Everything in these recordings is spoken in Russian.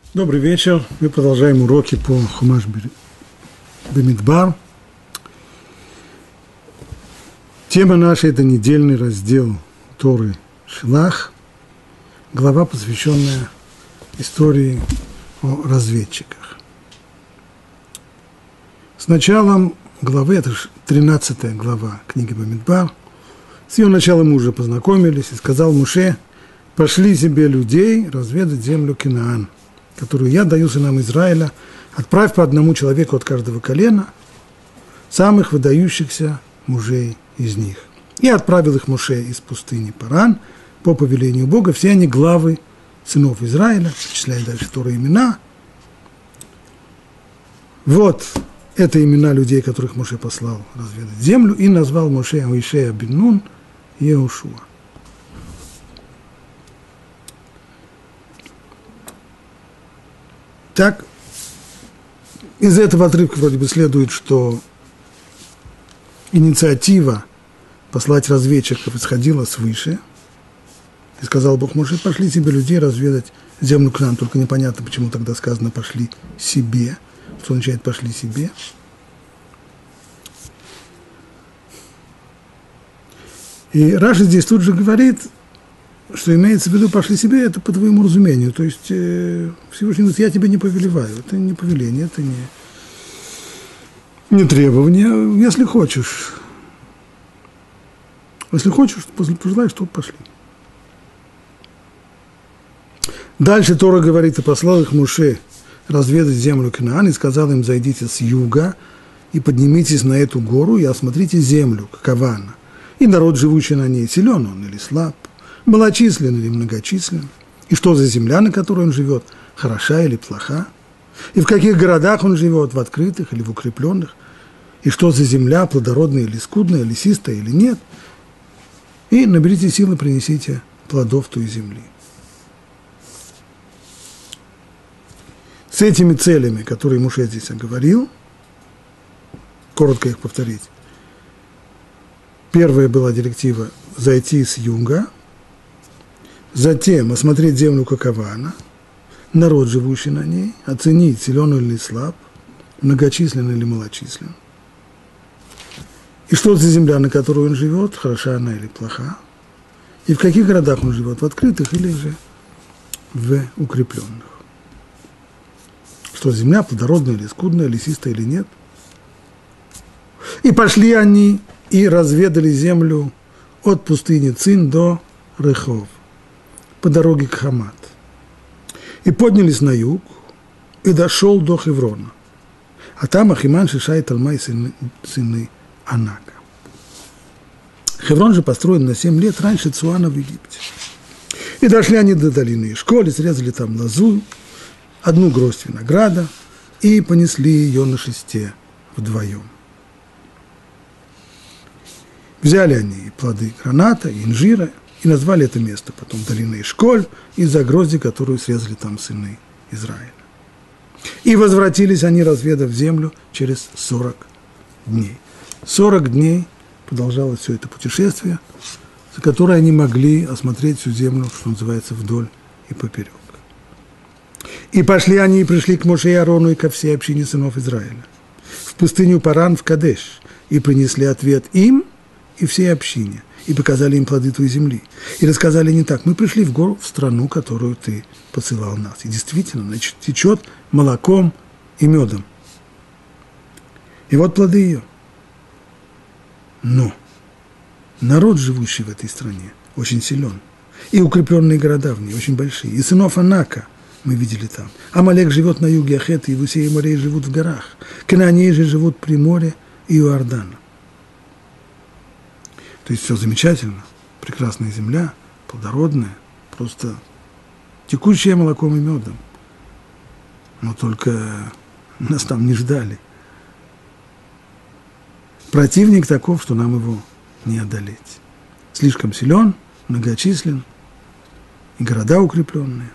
Добрый вечер. Мы продолжаем уроки по Хумаш Бамидбар. Тема наша – это недельный раздел Торы Шилах, глава, посвященная истории о разведчиках. С началом главы, это 13 глава книги Бамидбар, с ее началом мы уже познакомились, и сказал Моше: «Пошли себе людей разведать землю Кинаан, которую я даю сынам Израиля, отправь по одному человеку от каждого колена, самых выдающихся мужей из них». И отправил их Моше из пустыни Паран по повелению Бога. Все они главы сынов Израиля, перечисляя дальше Тора имена. Вот это имена людей, которых Моше послал разведать землю, и назвал Моше Ишея бен Нун Еушуа. Так, из этого отрывка вроде бы следует, что инициатива послать разведчиков исходила свыше. И сказал Бог Моше: пошли себе людей разведать землю Кнаан. Только непонятно, почему тогда сказано «пошли себе». Что означает «пошли себе»? И Раши здесь тут же говорит, что имеется в виду «пошли себе» – это по твоему разумению. То есть Всевышний говорит: я тебе не повелеваю. Это не повеление, это не требование. Если хочешь, пожелаешь, то пошли. Дальше Тора говорит: и послал их Моше разведать землю Кинаан, и сказал им: зайдите с юга и поднимитесь на эту гору и осмотрите землю, какова она. И народ, живущий на ней, силен он или слаб, малочислен или многочислен, и что за земля, на которой он живет, хороша или плоха, и в каких городах он живет, в открытых или в укрепленных, и что за земля, плодородная или скудная, лесистая или нет, и наберите силы, принесите плодов той земли. С этими целями, которые Моше здесь оговорил, коротко их повторить. Первая была директива зайти с юга, затем осмотреть землю, какова она, народ, живущий на ней, оценить, силен или слаб, многочислен или малочислен, и что за земля, на которой он живет, хороша она или плоха, и в каких городах он живет, в открытых или же в укрепленных. Что земля плодородная или скудная, лесистая или нет. И пошли они и разведали землю от пустыни Цин до Рехов, по дороге к Хамат. И поднялись на юг, и дошел до Хеврона. А там Ахиман, Шишай, Талмай, сыны Анака. Хеврон же построен на 7 лет раньше Цуана в Египте. И дошли они до долины Эшколь, срезали там лозу, 1 гроздь винограда, и понесли ее на шесте вдвоем. Взяли они и плоды граната, и инжира, и назвали это место потом долиной Эшколь, из-за грозди, которую срезали там сыны Израиля. И возвратились они, разведав землю, через 40 дней. 40 дней продолжалось все это путешествие, за которое они могли осмотреть всю землю, что называется, вдоль и поперек. И пошли они и пришли к Моше и Аарону и ко всей общине сынов Израиля в пустыню Паран в Кадеш, и принесли ответ им и всей общине, и показали им плоды твоей земли. И рассказали не так: мы пришли в гору, в страну, которую ты посылал нас. И действительно, значит, течет молоком и медом. И вот плоды ее. Но народ, живущий в этой стране, очень силен. И укрепленные города в ней очень большие. И сынов Анака мы видели там. Амалек живет на юге, Ахет и Иевусей и Морей живут в горах. Кананеи же живут при море и Иордана. То есть все замечательно. Прекрасная земля, плодородная, просто текущая молоком и медом. Но только нас там не ждали. Противник таков, что нам его не одолеть. Слишком силен, многочислен, и города укрепленные.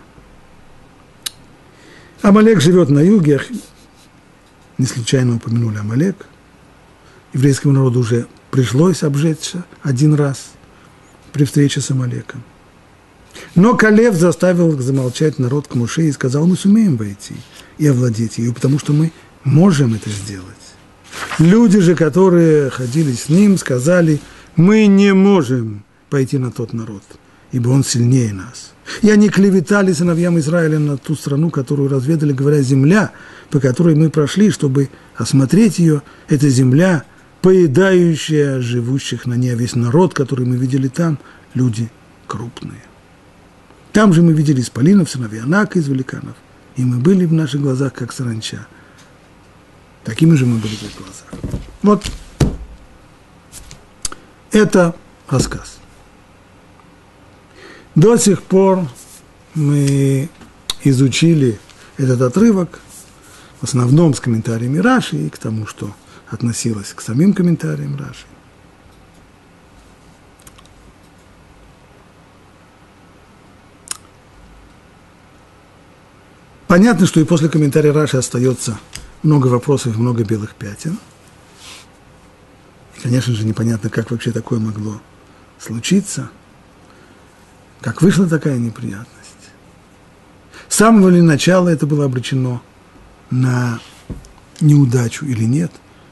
Амалек живет на юге, не случайно упомянули Амалек. Еврейскому народу уже пришлось обжечься 1 раз при встрече с Амалеком. Но Калев заставил их замолчать народ к Моше и сказал: мы сумеем войти и овладеть ее, потому что мы можем это сделать. Люди же, которые ходили с ним, сказали: мы не можем пойти на тот народ, ибо он сильнее нас. И они клеветали сыновьям Израиля на ту страну, которую разведали, говоря: земля, по которой мы прошли, чтобы осмотреть ее, это земля, поедающая живущих на ней, весь народ, который мы видели там, люди крупные. Там же мы видели исполинов, сыновей Анака из великанов, и мы были в наших глазах, как саранча. Такими же мы были в их глазах. Вот это рассказ. До сих пор мы изучили этот отрывок, в основном с комментариями Раши и к тому, что относилось к самим комментариям Раши. Понятно, что и после комментария Раши остается много вопросов и много белых пятен. И, конечно же, непонятно, как вообще такое могло случиться, как вышла такая неприятность. С самого ли начала это было обречено на неудачу или нет?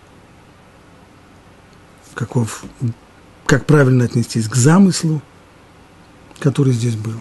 Как правильно отнестись к замыслу, который здесь был?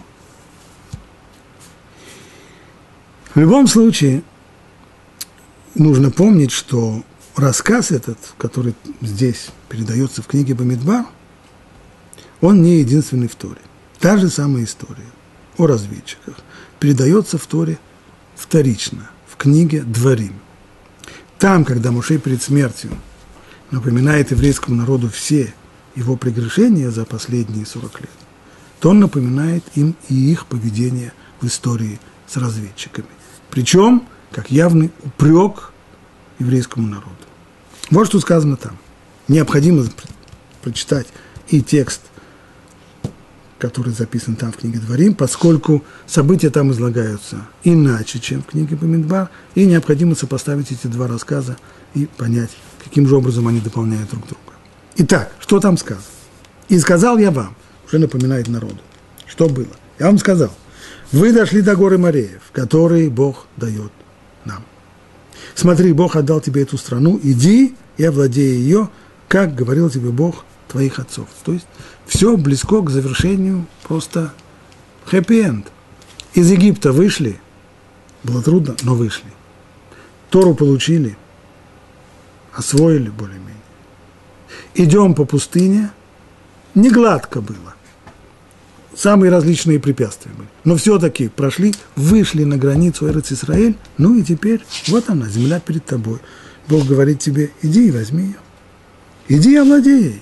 В любом случае, нужно помнить, что рассказ этот, который здесь передается в книге Бамидбар, он не единственный в Торе. Та же самая история о разведчиках передается в Торе вторично, в книге Дворим. Там, когда Моше перед смертью напоминает еврейскому народу все его прегрешения за последние 40 лет, то он напоминает им и их поведение в истории с разведчиками. Причем, как явный упрек еврейскому народу. Вот что сказано там. Необходимо прочитать и текст, который записан там в книге Дворим, поскольку события там излагаются иначе, чем в книге Бамидбар, и необходимо сопоставить эти два рассказа и понять, каким же образом они дополняют друг друга. Итак, что там сказано? «И сказал я вам», уже напоминает народу, что было. Я вам сказал: вы дошли до горы Мореев, которые Бог дает нам. Смотри, Бог отдал тебе эту страну, иди и овладей ее, как говорил тебе Бог твоих отцов. То есть все близко к завершению, просто хэппи-энд. Из Египта вышли, было трудно, но вышли. Тору получили, освоили более-менее. Идем по пустыне, не гладко было. Самые различные препятствия были. Но все-таки прошли, вышли на границу Эрец-Исраэль, ну и теперь вот она, земля перед тобой. Бог говорит тебе: иди и возьми ее. Иди и овладей ей.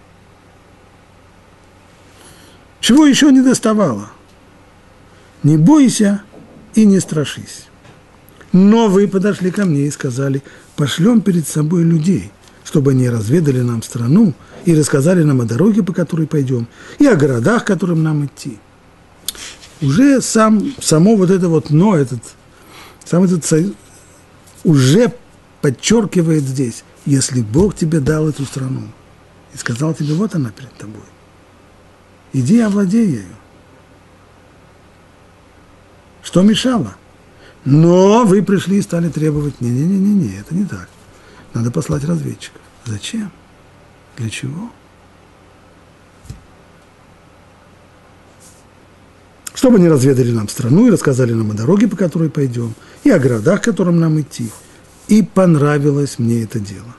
Чего еще не доставало? Не бойся и не страшись. Но вы подошли ко мне и сказали: пошлем перед собой людей, чтобы они разведали нам страну и рассказали нам о дороге, по которой пойдем, и о городах, к которым нам идти. Уже само вот это вот «но», сам этот союз уже подчеркивает здесь: если Бог тебе дал эту страну и сказал тебе: вот она перед тобой, иди и овладей ею. Что мешало? Но вы пришли и стали требовать: не, это не так. Надо послать разведчиков. Зачем? Для чего? Чтобы они разведали нам страну и рассказали нам о дороге, по которой пойдем, и о городах, к которым нам идти. И понравилось мне это дело.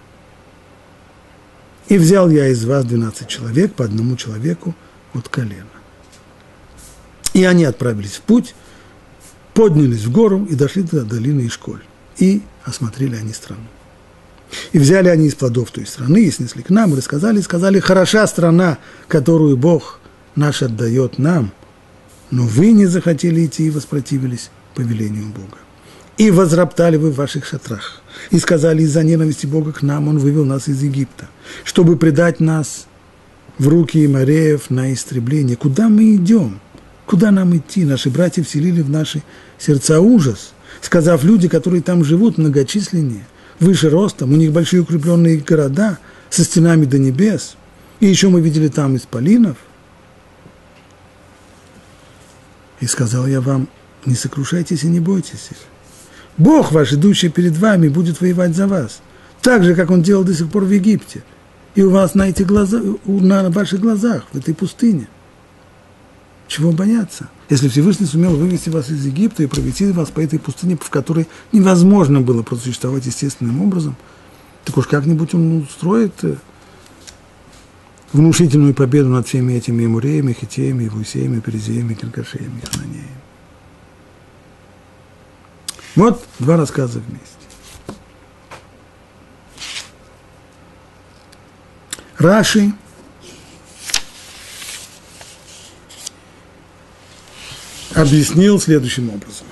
И взял я из вас 12 человек, по одному человеку от колена. И они отправились в путь, поднялись в гору и дошли до долины Ишколь. И осмотрели они страну. И взяли они из плодов той страны, и снесли к нам, и сказали: хороша страна, которую Бог наш отдает нам, но вы не захотели идти и воспротивились повелению Бога. И возроптали вы в ваших шатрах, и сказали: из-за ненависти Бога к нам Он вывел нас из Египта, чтобы предать нас в руки Мореев на истребление. Куда мы идем? Куда нам идти? Наши братья вселили в наши сердца ужас, сказав: люди, которые там живут, многочисленнее, выше ростом, у них большие укрепленные города со стенами до небес. И еще мы видели там исполинов. И сказал я вам, не сокрушайтесь и не бойтесь их. Бог ваш, идущий перед вами, будет воевать за вас, так же, как он делал до сих пор в Египте. И у вас на ваших глазах, в этой пустыне. Чего бояться? Если Всевышний сумел вывести вас из Египта и провести вас по этой пустыне, в которой невозможно было просуществовать естественным образом, так уж как-нибудь он устроит внушительную победу над всеми этими Эмуреями, Хитеями, Евусеями, Перезеями, Киркашеями, Хананеями. Вот два рассказа вместе. Раши объяснил следующим образом.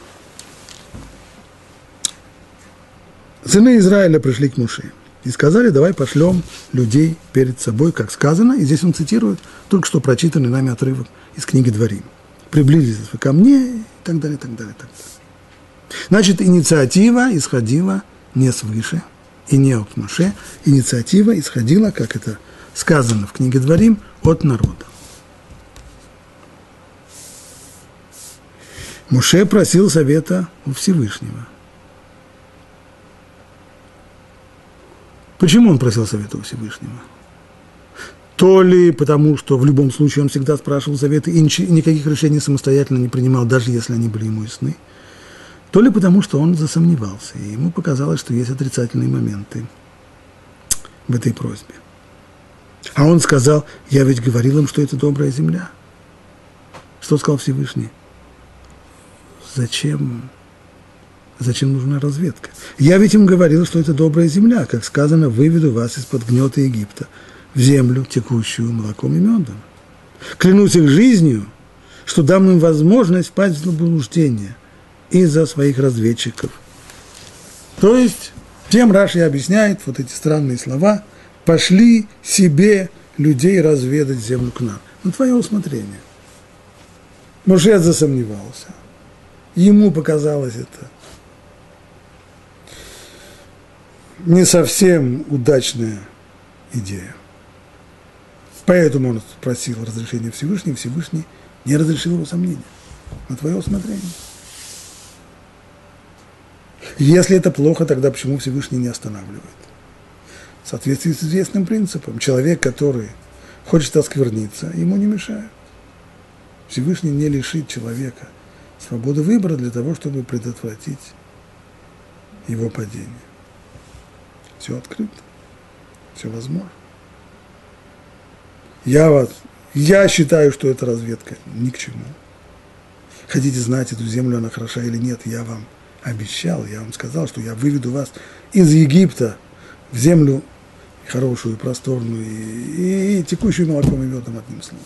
Сыны Израиля пришли к Моше и сказали, давай пошлем людей перед собой, как сказано, и здесь он цитирует только что прочитанный нами отрывок из книги Дворим. Приблизились вы ко мне, и так далее, и так далее, и так далее. Значит, инициатива исходила не свыше и не от Моше, инициатива исходила, как это сказано в книге Дворим, от народа. Моше просил совета у Всевышнего. Почему он просил совета у Всевышнего? То ли потому, что в любом случае он всегда спрашивал советы и никаких решений самостоятельно не принимал, даже если они были ему ясны, то ли потому, что он засомневался, и ему показалось, что есть отрицательные моменты в этой просьбе. А он сказал, я ведь говорил им, что это добрая земля. Что сказал Всевышний? Зачем нужна разведка? Я ведь им говорил, что это добрая земля, как сказано, выведу вас из-под гнета Египта в землю, текущую молоком и медом. Клянусь их жизнью, что дам им возможность впасть в заблуждение из-за своих разведчиков. То есть, тем Раши объясняет вот эти странные слова, пошли себе людей разведать землю Кнаан. На твое усмотрение. Моше засомневался. Ему показалось это не совсем удачная идея. Поэтому он просил разрешения Всевышнего, Всевышний не разрешил его сомнения. На твое усмотрение. Если это плохо, тогда почему Всевышний не останавливает? В соответствии с известным принципом, человек, который хочет оскверниться, ему не мешает. Всевышний не лишит человека свободы выбора для того, чтобы предотвратить его падение. Все открыто, все возможно. Я считаю, что эта разведка ни к чему. Хотите знать, эту землю, она хороша или нет, я вам обещал, я вам сказал, что я выведу вас из Египта в землю хорошую, просторную и текущую молоком и медом, одним словом.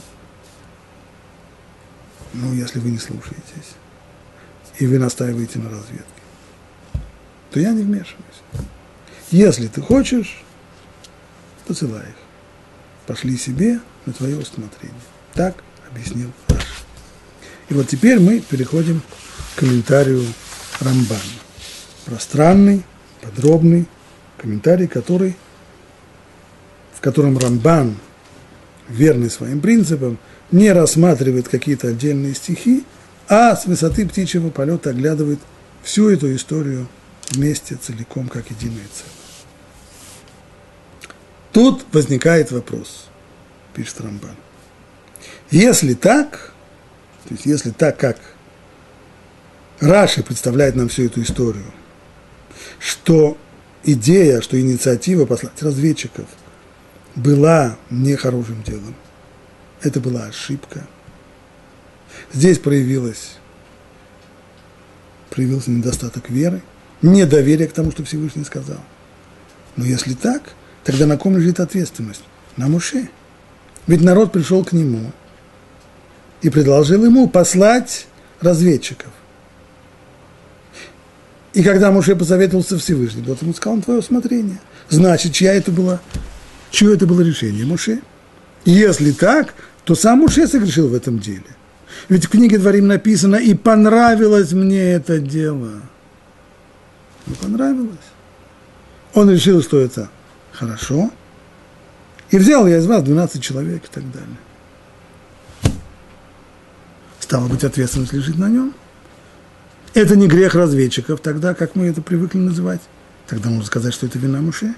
Ну, если вы не слушаетесь, и вы настаиваете на разведке, то я не вмешиваюсь. Если ты хочешь, посылай их. Пошли себе на твое усмотрение. Так объяснил Раши. И вот теперь мы переходим к комментарию Рамбана. Пространный, подробный комментарий, в котором Рамбан, верный своим принципам, не рассматривает какие-то отдельные стихи, а с высоты птичьего полета оглядывает всю эту историю вместе, целиком, как единое целое. Тут возникает вопрос, пишет Рамбан. Если так, то есть если так, как Раши представляет нам всю эту историю, что идея, что инициатива послать разведчиков была нехорошим делом, это была ошибка. Здесь проявился недостаток веры, недоверие к тому, что Всевышний сказал. Но если так, тогда на ком лежит ответственность? На Моше. Ведь народ пришел к нему и предложил ему послать разведчиков. И когда Моше посоветовался Всевышним, вот ему сказал, твое усмотрение. Значит, чье это было решение? Моше. Если так, то сам Моше согрешил в этом деле. Ведь в книге Дворим написано, и понравилось мне это дело. Не понравилось. Он решил, что это хорошо. И взял я из вас 12 человек и так далее. С Стало быть, ответственность лежит на нем. Это не грех разведчиков тогда, как мы это привыкли называть. Тогда можно сказать, что это вина Моше.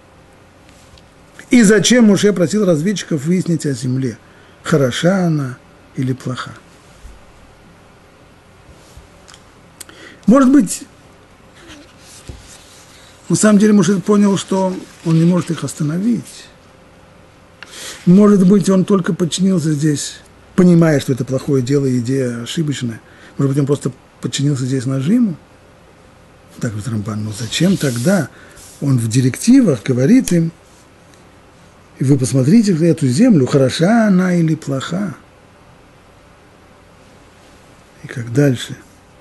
И зачем Моше просил разведчиков выяснить о земле, хороша она или плоха? Может быть, на самом деле Моше понял, что он не может их остановить. Может быть, он только подчинился здесь, понимая, что это плохое дело и идея ошибочная. Может быть, он просто подчинился здесь нажиму. Так говорит Рамбан, но зачем тогда он в директивах говорит им, и вы посмотрите эту землю, хороша она или плоха. И как дальше?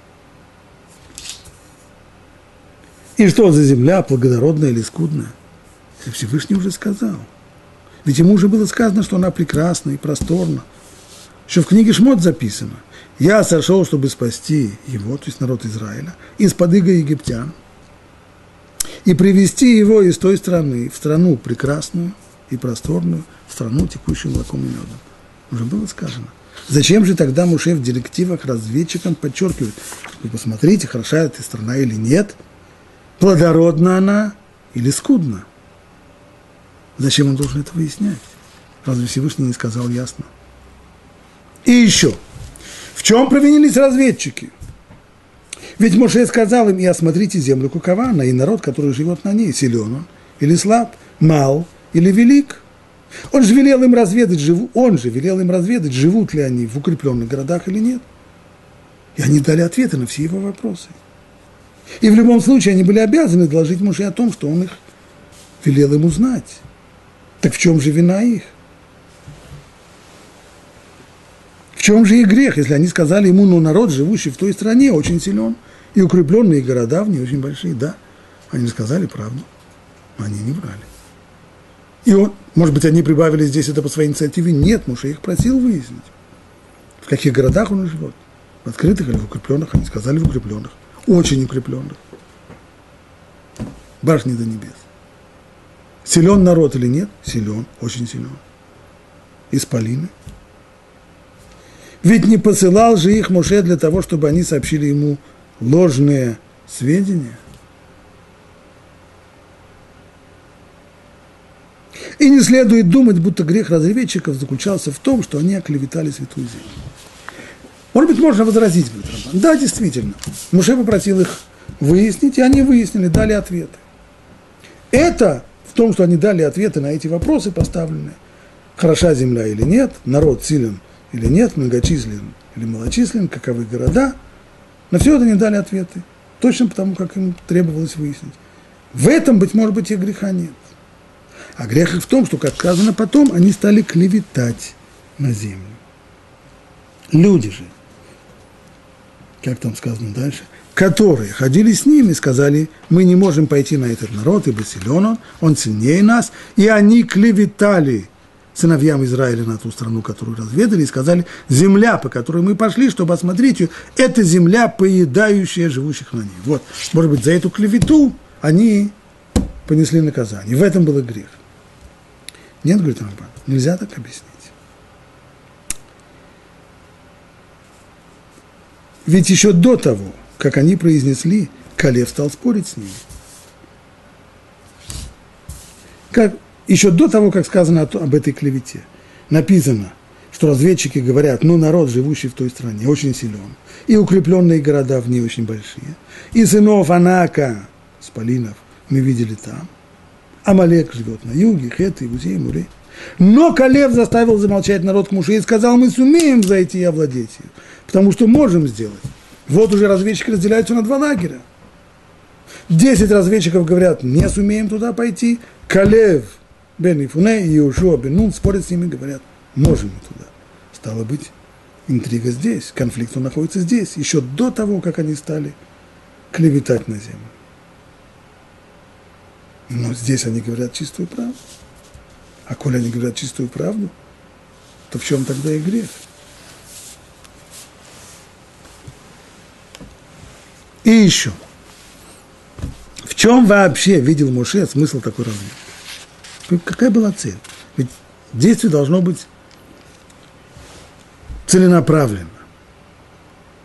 И что за земля, плодородная или скудная? Если Всевышний уже сказал. Ведь ему уже было сказано, что она прекрасна и просторна. Еще в книге Шмот записано. Я сошел, чтобы спасти его, то есть народ Израиля, из-под иго египтян, и привести его из той страны в страну прекрасную и просторную, в страну, текущую молоком и медом. Уже было сказано. Зачем же тогда Моше в директивах разведчикам подчеркивает, вы посмотрите, хороша эта страна или нет, плодородна она или скудна? Зачем он должен это выяснять? Разве Всевышний не сказал ясно? И еще. В чем провинились разведчики? Ведь Моше сказал им, и осмотрите землю какова она, и народ, который живет на ней, силен он или слаб, мал или велик. Он же велел им разведать, живут ли они в укрепленных городах или нет. И они дали ответы на все его вопросы. И в любом случае они были обязаны доложить Моше о том, что он их велел им узнать. Так в чем же вина их? В чем же их грех, если они сказали ему, но народ, живущий в той стране, очень силен, и укрепленные города в ней очень большие? Да, они сказали правду, но они не врали. И он, может быть, они прибавили здесь это по своей инициативе? Нет, Моше их просил выяснить. В каких городах он живет? В открытых или в укрепленных? Они сказали в укрепленных. Очень укрепленных. Башни до небес. Силен народ или нет? Силен, очень силен. Исполины. Ведь не посылал же их Моше для того, чтобы они сообщили ему ложные сведения. И не следует думать, будто грех разведчиков заключался в том, что они оклеветали святую землю. Может быть, можно возразить, говорит Рамбан. Да, действительно. Моше попросил их выяснить, и они выяснили, дали ответы. Это в том, что они дали ответы на эти вопросы поставленные. Хороша земля или нет, народ силен или нет, многочислен или малочислен, каковы города. На все это они дали ответы. Точно потому, как им требовалось выяснить. В этом, быть может быть, и греха нет. А грех их в том, что, как сказано потом, они стали клеветать на землю. Люди же, как там сказано дальше, которые ходили с ними, сказали, мы не можем пойти на этот народ, ибо силен он сильнее нас, и они клеветали сыновьям Израиля на ту страну, которую разведали, и сказали, земля, по которой мы пошли, чтобы осмотреть ее, это земля, поедающая живущих на ней. Вот, может быть, за эту клевету они понесли наказание. В этом был грех. Нет, говорит Рамбан, нельзя так объяснить. Ведь еще до того, как они произнесли, Калев стал спорить с ними. Еще до того, как сказано об этой клевете, написано, что разведчики говорят, ну, народ, живущий в той стране, очень силен, и укрепленные города в ней очень большие, и сынов Анака, спалинов, мы видели там, Амалек живет на юге, Хет, Иудей, Мурей. Но Калев заставил замолчать народ к Моше и сказал, мы сумеем зайти и овладеть ее, потому что можем сделать. Вот уже разведчики разделяются на два лагеря. 10 разведчиков говорят, не сумеем туда пойти. Калев бен Ифуне и Иошуа бен Нун спорят с ними и говорят, можем мы туда. Стало быть, интрига здесь, конфликт он находится здесь, еще до того, как они стали клеветать на землю. Но здесь они говорят чистую правду. А коли они говорят чистую правду, то в чем тогда их грех? И еще. В чем вообще видел Моше смысл такой разведки? Какая была цель? Ведь действие должно быть целенаправленно.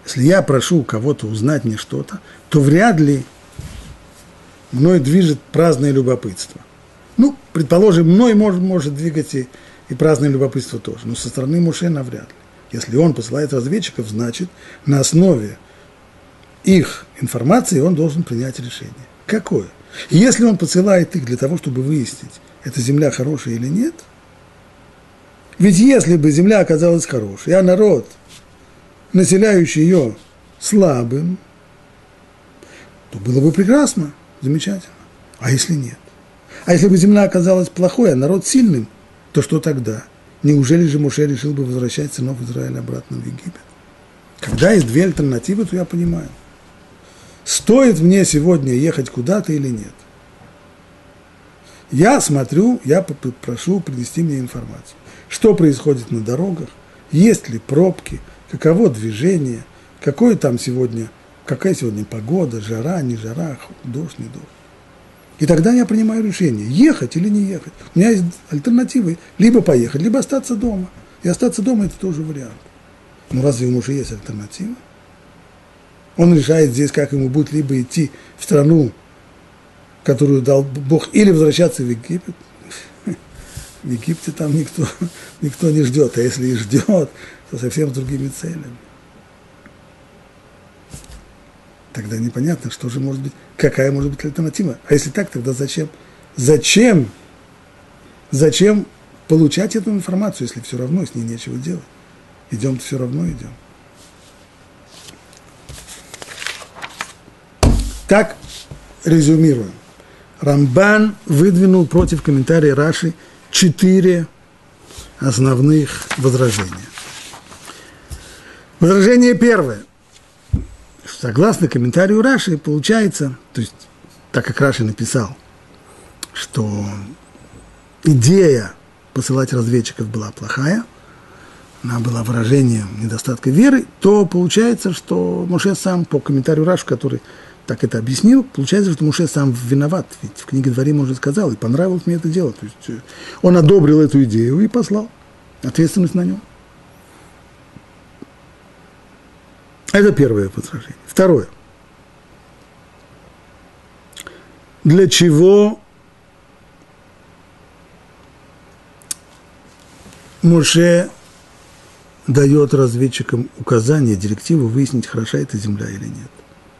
Если я прошу кого-то узнать мне что-то, то вряд ли мной движет праздное любопытство. Ну, предположим, мной может двигать и праздное любопытство тоже, но со стороны Моше навряд ли. Если он посылает разведчиков, значит, на основе их информации он должен принять решение. Какое? И если он посылает их для того, чтобы выяснить, эта земля хорошая или нет, ведь если бы земля оказалась хорошей, а народ, населяющий ее, слабым, то было бы прекрасно, замечательно. А если нет? А если бы земля оказалась плохой, а народ сильным, то что тогда? Неужели же Моше решил бы возвращать сынов Израиля обратно в Египет? Когда есть две альтернативы, то я понимаю. Стоит мне сегодня ехать куда-то или нет? Я смотрю, я прошу принести мне информацию. Что происходит на дорогах? Есть ли пробки? Каково движение? Какая сегодня погода? Жара, не жара? Дождь, не дождь? И тогда я принимаю решение, ехать или не ехать. У меня есть альтернативы. Либо поехать, либо остаться дома. И остаться дома – это тоже вариант. Но разве у мужа есть альтернатива? Он решает здесь, как ему будет либо идти в страну, которую дал Бог, или возвращаться в Египет. В Египте там никто не ждет, а если и ждет, то совсем с другими целями. Тогда непонятно, что же может быть, какая может быть альтернатива. А если так, тогда зачем? Зачем получать эту информацию, если все равно с ней нечего делать? Идем-то все равно идем. Так, резюмируем. Рамбан выдвинул против комментария Раши 4 основных возражения. Возражение первое. Согласно комментарию Раши, получается, то есть, так как Раши написал, что идея посылать разведчиков была плохая, она была выражением недостатка веры, то получается, что Моше сам, по комментарию Раши, который так это объяснил, получается, что Моше сам виноват, ведь в книге Дворим он же сказал, и понравилось мне это дело, то есть он одобрил эту идею и послал, ответственность на нем. Это первое возражение. Второе. Для чего Моше дает разведчикам указание, директиву выяснить, хороша эта земля или нет?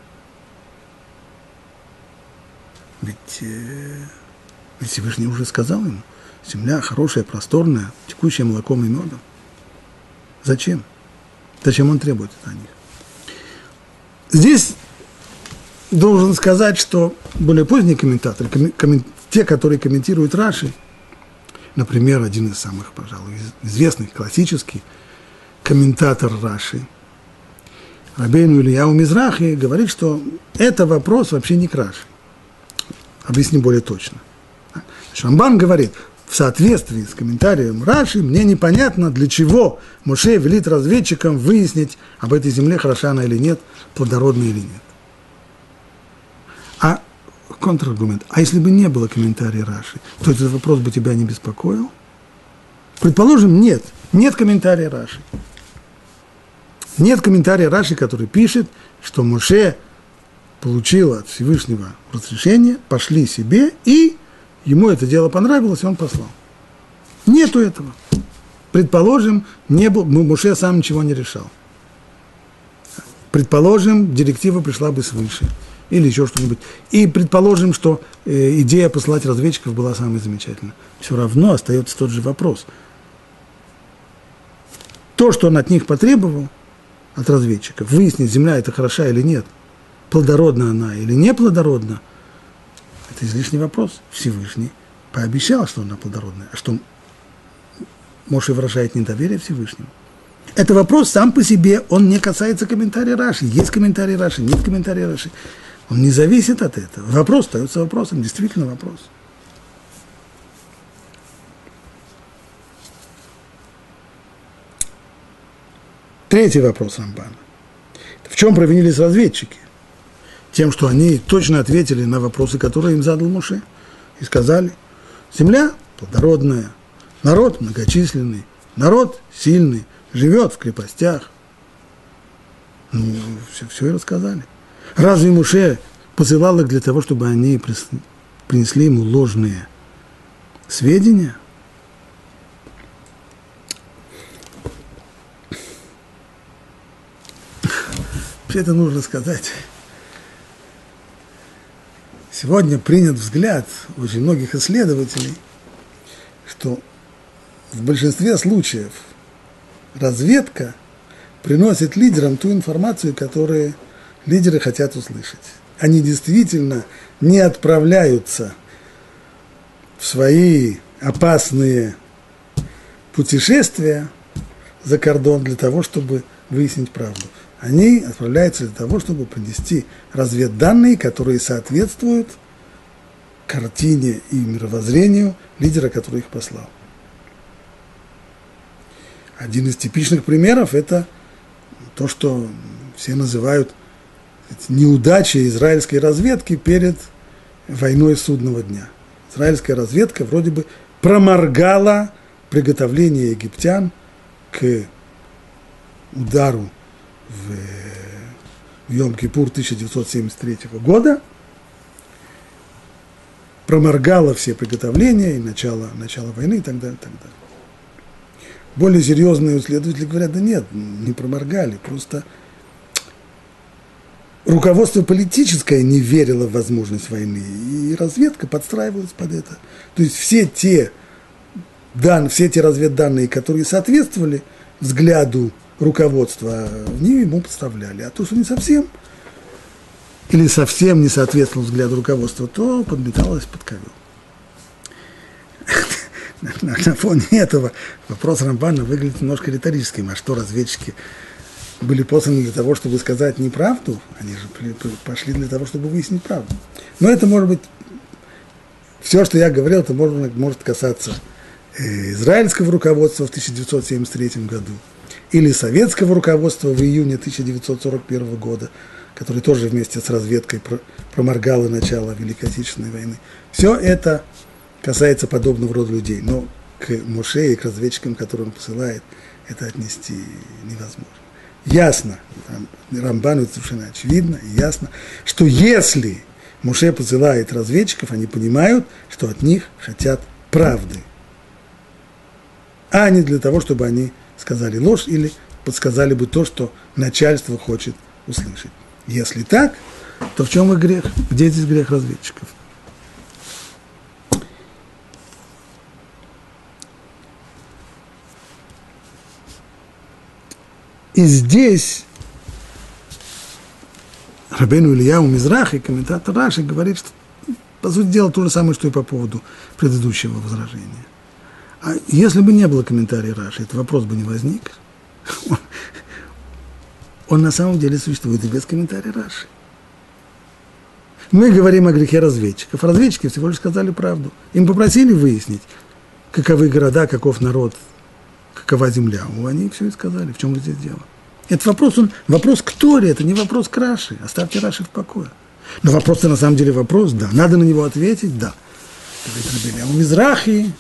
Ведь Всевышний уже сказал ему, земля хорошая, просторная, текущая молоком и медом. Зачем? Зачем он требует это от них? Здесь должен сказать, что более поздние комментаторы, те, которые комментируют Раши, например, один из самых, пожалуй, известных, классический комментатор Раши, Рабейну Ильяу Мизрахи, говорит, что это вопрос вообще не к Раши. Объясню более точно. Рамбан говорит, в соответствии с комментарием Раши, мне непонятно, для чего Моше велит разведчикам выяснить, об этой земле хороша она или нет, плодородна или нет. А контраргумент, а если бы не было комментария Раши, то этот вопрос бы тебя не беспокоил? Предположим, нет комментария Раши. Нет комментария Раши, который пишет, что Моше получил от Всевышнего разрешение, пошли себе, и ему это дело понравилось, и он послал. Нету этого. Предположим, Моше сам ничего не решал. Предположим, директива пришла бы свыше, или еще что-нибудь. И предположим, что идея посылать разведчиков была самой замечательной. Все равно остается тот же вопрос. То, что он от них потребовал, от разведчиков, выяснить, земля это хороша или нет, плодородна она или не плодородна, это излишний вопрос. Всевышний пообещал, что она плодородная, а что Моше выражает недоверие Всевышнему. Это вопрос сам по себе, он не касается комментария Раши. Есть комментарий Раши, нет комментария Раши. Он не зависит от этого. Вопрос остается вопросом, действительно вопрос. Третий вопрос Рамбана. В чем провинились разведчики? Тем, что они точно ответили на вопросы, которые им задал Моше. И сказали, земля плодородная, народ многочисленный, народ сильный, живет в крепостях. Ну, все и рассказали. Разве Моше посылал их для того, чтобы они принесли ему ложные сведения? Вообще это нужно сказать. Сегодня принят взгляд очень многих исследователей, что в большинстве случаев разведка приносит лидерам ту информацию, которую лидеры хотят услышать. Они действительно не отправляются в свои опасные путешествия за кордон для того, чтобы выяснить правду. Они отправляются для того, чтобы принести разведданные, которые соответствуют картине и мировоззрению лидера, который их послал. Один из типичных примеров – это то, что все называют неудачей израильской разведки перед войной судного дня. Израильская разведка вроде бы проморгала приготовление египтян к удару в Йом-Кипур 1973 года, проморгала все приготовления и начало войны и так далее, и так далее. Более серьезные исследователи говорят, да нет, не проморгали, просто руководство политическое не верило в возможность войны, и разведка подстраивалась под это. То есть все те разведданные, которые соответствовали взгляду руководства, в ней ему подставляли. А то, что не совсем, или совсем не соответствовало взгляду руководства, то подметалось под ковер. На фоне этого вопрос Рамбана выглядит немножко риторическим. А что, разведчики были посланы для того, чтобы сказать неправду? Они же пошли для того, чтобы выяснить правду. Но это может быть, все, что я говорил, это может касаться израильского руководства в 1973 году, или советского руководства в июне 1941 года, который тоже вместе с разведкой проморгало начало Великой Отечественной войны. Все это касается подобного рода людей, но к Моше и к разведчикам, которые он посылает, это отнести невозможно. Ясно, Рамбану совершенно очевидно и ясно, что если Моше посылает разведчиков, они понимают, что от них хотят правды, а не для того, чтобы они сказали ложь или подсказали бы то, что начальство хочет услышать. Если так, то в чем их грех? Где здесь грех разведчиков? И здесь Рабейну Ильяу Мизрахи, комментатор Раши, говорит, что, по сути дела, то же самое, что и по поводу предыдущего возражения. А если бы не было комментария Раши, этот вопрос бы не возник. Он на самом деле существует и без комментария Раши. Мы говорим о грехе разведчиков. Разведчики всего лишь сказали правду. Им попросили выяснить, каковы города, каков народ, какова земля. Они все и сказали. В чем же здесь дело? Это вопрос к Торе, это не вопрос к Раши. Оставьте Раши в покое. Но вопрос-то на самом деле вопрос, да. Надо на него ответить, да. А у Мизрахи,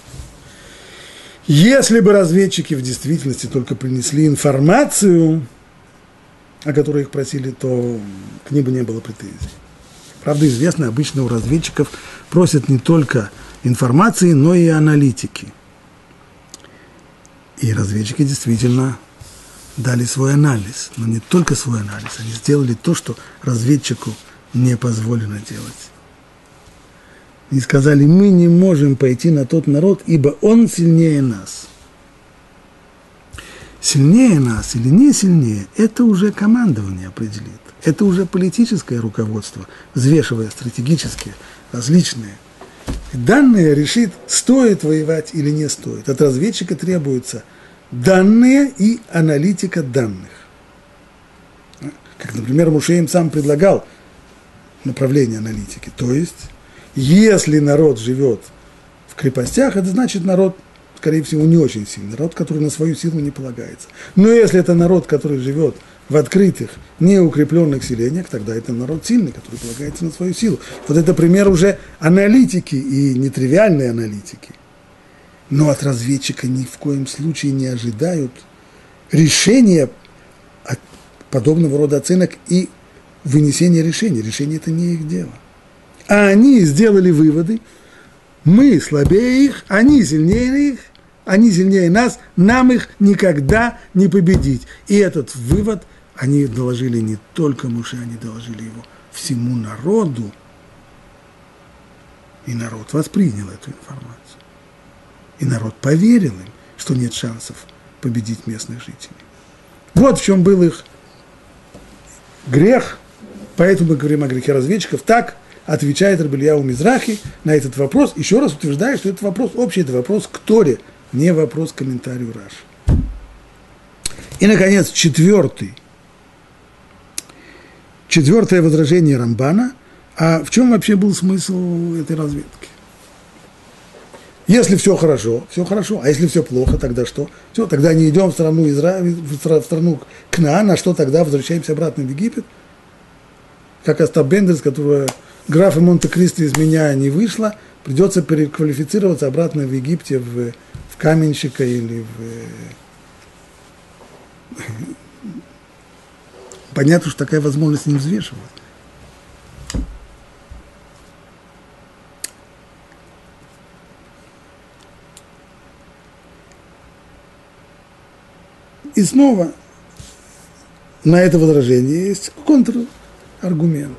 если бы разведчики в действительности только принесли информацию, о которой их просили, то к ним бы не было претензий. Правда, известно, обычно у разведчиков просят не только информации, но и аналитики. И разведчики действительно дали свой анализ, но не только свой анализ, они сделали то, что разведчику не позволено делать. И сказали, мы не можем пойти на тот народ, ибо он сильнее нас. Сильнее нас или не сильнее, это уже командование определит. Это уже политическое руководство, взвешивая стратегические, различные данные, решит, стоит воевать или не стоит. От разведчика требуются данные и аналитика данных. Как, например, Моше им сам предлагал направление аналитики. То есть, если народ живет в крепостях, это значит народ, скорее всего, не очень сильный, народ, который на свою силу не полагается. Но если это народ, который живет в открытых, неукрепленных селениях, тогда это народ сильный, который полагается на свою силу. Вот это пример уже аналитики и нетривиальной аналитики. Но от разведчика ни в коем случае не ожидают решения подобного рода оценок и вынесения решений. Решение – это не их дело. А они сделали выводы, мы слабее их, они сильнее их, они сильнее нас, нам их никогда не победить. И этот вывод они доложили не только Моше, они доложили его всему народу. И народ воспринял эту информацию. И народ поверил им, что нет шансов победить местных жителей. Вот в чем был их грех. Поэтому мы говорим о грехе разведчиков. Так отвечает Рабби Элияу Мизрахи на этот вопрос. Еще раз утверждаю, что этот вопрос общий, это вопрос к Торе, не вопрос к комментарию Раши. И, наконец, четвертое возражение Рамбана. А в чем вообще был смысл этой разведки? Если все хорошо, а если все плохо, тогда что? Все, тогда не идем в страну в страну Кнаан, а что тогда? Возвращаемся обратно в Египет? Как Остап Бендерс, которого графа Монте-Кристо из меня не вышло, придется переквалифицироваться обратно в Египте в каменщика или Понятно, что такая возможность не взвешивать. И снова на это возражение есть контраргумент.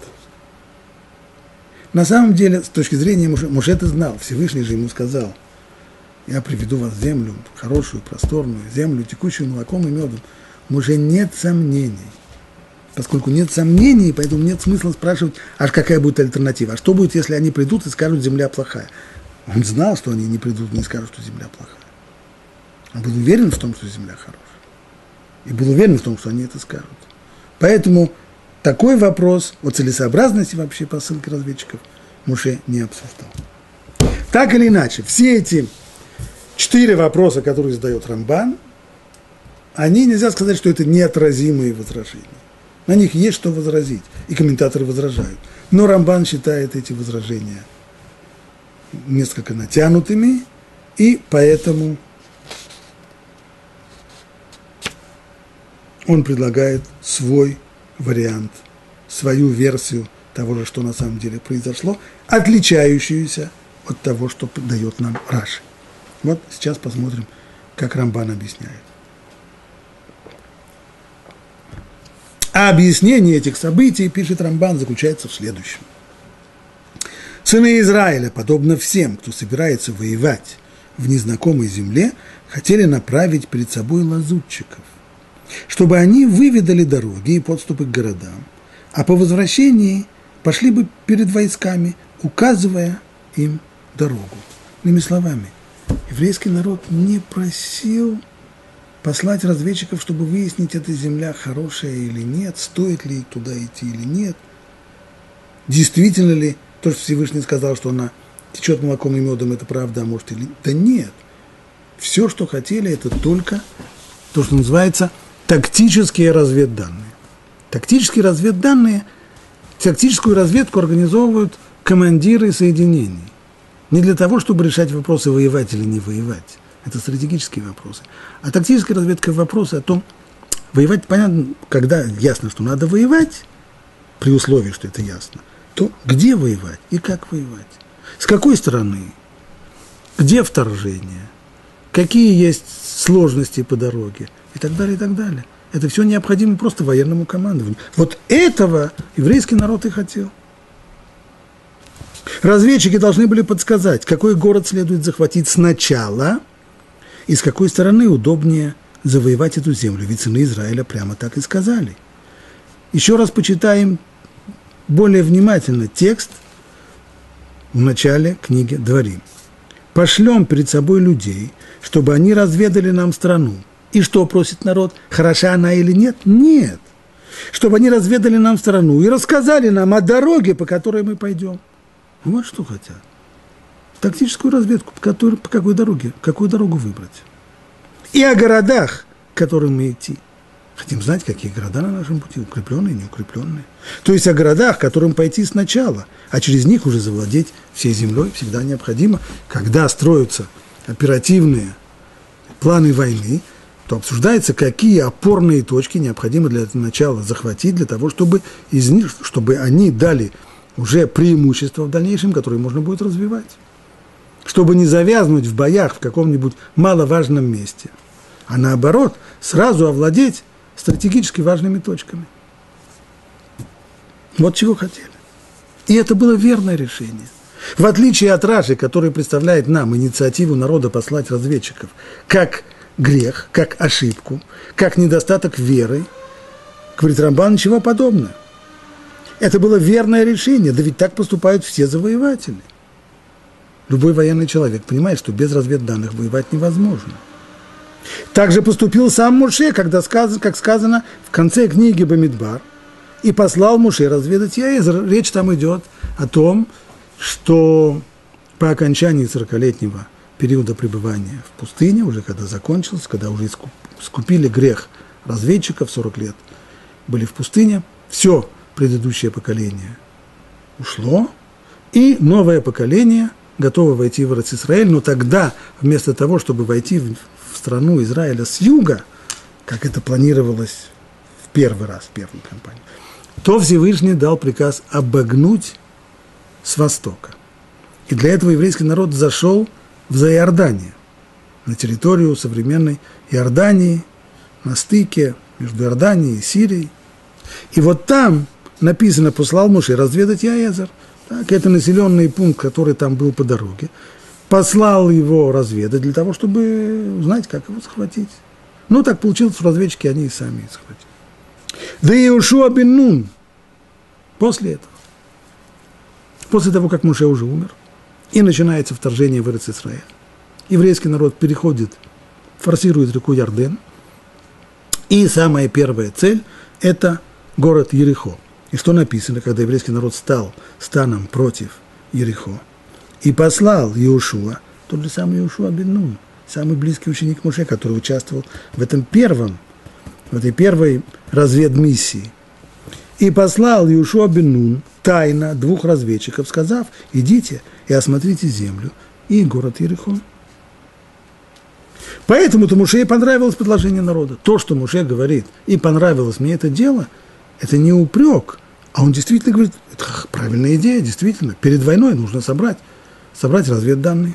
На самом деле, с точки зрения Моше это знал, Всевышний же ему сказал: я приведу вас в землю, хорошую, просторную, землю, текущую молоком и медом. Моше нет сомнений. Поскольку нет сомнений, поэтому нет смысла спрашивать, аж какая будет альтернатива. А что будет, если они придут и скажут, земля плохая? Он знал, что они не придут и не скажут, что земля плохая. Он был уверен в том, что земля хорошая. И был уверен в том, что они это скажут. Поэтому такой вопрос о целесообразности вообще посылки разведчиков Моше не обсуждал. Так или иначе, все эти 4 вопроса, которые задает Рамбан, они, нельзя сказать, что это неотразимые возражения. На них есть что возразить, и комментаторы возражают. Но Рамбан считает эти возражения несколько натянутыми, и поэтому он предлагает свой вариант, свою версию того, что на самом деле произошло, отличающуюся от того, что дает нам Раши. Вот сейчас посмотрим, как Рамбан объясняет. А объяснение этих событий, пишет Рамбан, заключается в следующем. Сыны Израиля, подобно всем, кто собирается воевать в незнакомой земле, хотели направить перед собой лазутчиков, чтобы они выведали дороги и подступы к городам, а по возвращении пошли бы перед войсками, указывая им дорогу. Иными словами, еврейский народ не просил послать разведчиков, чтобы выяснить, эта земля хорошая или нет, стоит ли туда идти или нет, действительно ли то, что Всевышний сказал, что она течет молоком и медом, это правда, а может или нет. Да нет. Все, что хотели, это только то, что называется тактические разведданные. Тактические разведданные, тактическую разведку организовывают командиры соединений. Не для того, чтобы решать вопросы, воевать или не воевать. Это стратегические вопросы. А тактическая разведка – вопросы о том, воевать, понятно, когда ясно, что надо воевать, при условии, что это ясно, то где воевать и как воевать, с какой стороны, где вторжение, какие есть сложности по дороге и так далее, и так далее. Это все необходимо просто военному командованию. Вот этого еврейский народ и хотел. Разведчики должны были подсказать, какой город следует захватить сначала и с какой стороны удобнее завоевать эту землю. Ведь сыны Израиля прямо так и сказали. Еще раз почитаем более внимательно текст в начале книги Дворим. «Пошлем перед собой людей, чтобы они разведали нам страну». И что просит народ? Хороша она или нет? Нет. Чтобы они разведали нам страну и рассказали нам о дороге, по которой мы пойдем. Вот что хотят. Тактическую разведку, по какой дорогу выбрать. И о городах, к которым мы идти. Хотим знать, какие города на нашем пути, укрепленные, неукрепленные. То есть о городах, к которым пойти сначала, а через них уже завладеть всей землей всегда необходимо. Когда строятся оперативные планы войны, то обсуждается, какие опорные точки необходимо для этого начала захватить, для того, чтобы из них, чтобы они дали уже преимущество в дальнейшем, которое можно будет развивать. Чтобы не завязнуть в боях в каком-нибудь маловажном месте, а наоборот, сразу овладеть стратегически важными точками. Вот чего хотели. И это было верное решение. В отличие от Раши, который представляет нам инициативу народа послать разведчиков, как грех, как ошибку, как недостаток веры, говорит Рамбан, ничего подобного. Это было верное решение, да ведь так поступают все завоеватели. Любой военный человек понимает, что без разведданных воевать невозможно. Так же поступил сам Моше, когда как сказано в конце книги Бамидбар, и послал Моше разведать Яэзер. Речь там идет о том, что по окончании 40-летнего периода пребывания в пустыне, уже когда закончилось, когда уже искупили грех разведчиков, 40 лет были в пустыне, все предыдущее поколение ушло, и новое поколение готово войти в Эрец-Исраэль, но тогда вместо того, чтобы войти в страну Израиля с юга, как это планировалось в первый раз, в первой кампании, то Всевышний дал приказ обогнуть с востока. И для этого еврейский народ зашел в Заиорданию, на территорию современной Иордании, на стыке между Иорданией и Сирией. И вот там написано, послал Моше разведать Яэзер. Так, это населенный пункт, который там был по дороге. Послал его разведать для того, чтобы узнать, как его схватить. Ну, так получилось, что разведчики они и сами схватили. Да и Иошуа бен Нун после этого, после того, как Моше уже умер, и начинается вторжение в Эрец-Исраэль. Еврейский народ переходит, форсирует реку Ярден, и самая первая цель – это город Ерихо. И что написано, когда еврейский народ стал станом против Ерихо, и послал Иошуа, тот же самый Иошуа бен Нун, самый близкий ученик Моше, который участвовал в этой первой разведмиссии. И послал Иошуа бен Нун тайно 2 разведчиков, сказав, идите и осмотрите землю и город Ерихо. Поэтому-то Моше и понравилось предложение народа. То, что Моше говорит, и понравилось мне это дело, это не упрек, а он действительно говорит, это правильная идея, действительно, перед войной нужно собрать разведданные.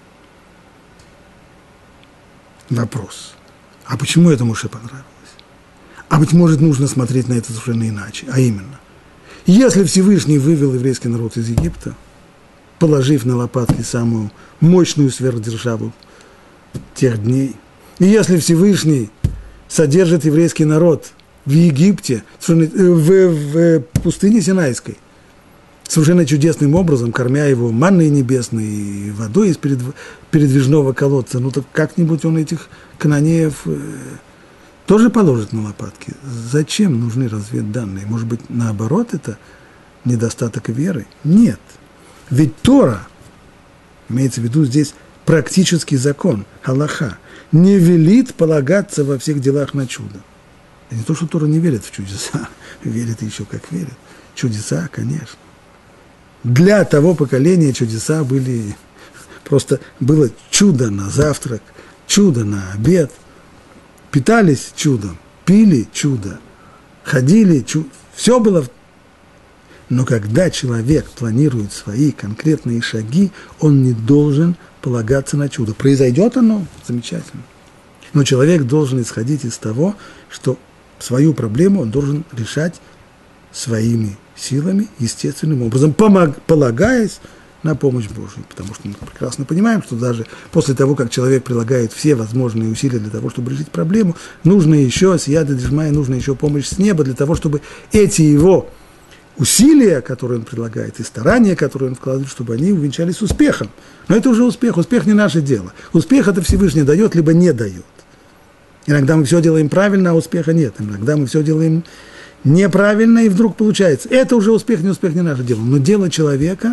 Вопрос, а почему это Моше понравилось? А быть может, нужно смотреть на это совершенно иначе, а именно, если Всевышний вывел еврейский народ из Египта, положив на лопатки самую мощную сверхдержаву тех дней, и если Всевышний содержит еврейский народ в Египте, в пустыне Синайской, совершенно чудесным образом, кормя его манной небесной и водой из передвижного колодца, ну так как-нибудь он этих кананеев тоже положит на лопатки. Зачем нужны разведданные? Может быть, наоборот, это недостаток веры? Нет. Ведь Тора, имеется в виду здесь практический закон, галаха, не велит полагаться во всех делах на чудо. И не то, что Тора не верит в чудеса, верит еще как верит. Чудеса, конечно. Для того поколения чудеса были, просто было чудо на завтрак, чудо на обед, питались чудом, пили чудо, ходили чудо, все было. Но когда человек планирует свои конкретные шаги, он не должен полагаться на чудо. Произойдет оно, замечательно. Но человек должен исходить из того, что свою проблему он должен решать своими силами, естественным образом, полагаясь на помощь Божию. Потому что мы прекрасно понимаем, что даже после того, как человек прилагает все возможные усилия для того, чтобы решить проблему, нужно еще, сияда дежмая, нужно еще помощь с неба для того, чтобы эти его усилия, которые он предлагает, и старания, которые он вкладывает, чтобы они увенчались успехом. Но это уже успех. Успех не наше дело. Успех это Всевышний дает, либо не дает. Иногда мы все делаем правильно, а успеха нет. Иногда мы все делаем неправильно, и вдруг получается. Это уже успех, не наше дело. Но дело человека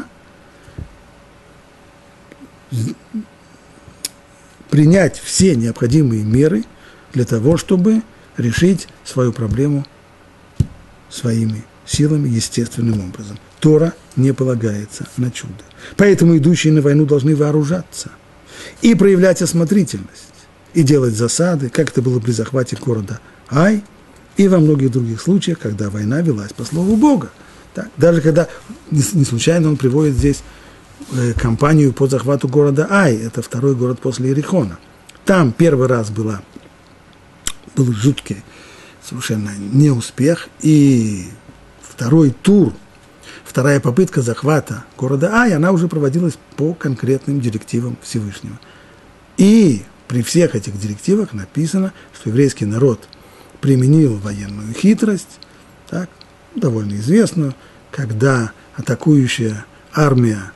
принять все необходимые меры для того, чтобы решить свою проблему своими силами, естественным образом. Тора не полагается на чудо. Поэтому идущие на войну должны вооружаться и проявлять осмотрительность, и делать засады, как это было при захвате города Ай, и во многих других случаях, когда война велась по слову Бога. Так, даже когда, не случайно он приводит здесь кампанию по захвату города Ай, это второй город после Иерихона. Там первый раз был жуткий совершенно неуспех, и второй тур, вторая попытка захвата города Ай, она уже проводилась по конкретным директивам Всевышнего. И при всех этих директивах написано, что еврейский народ применил военную хитрость, так, довольно известную, когда атакующая армия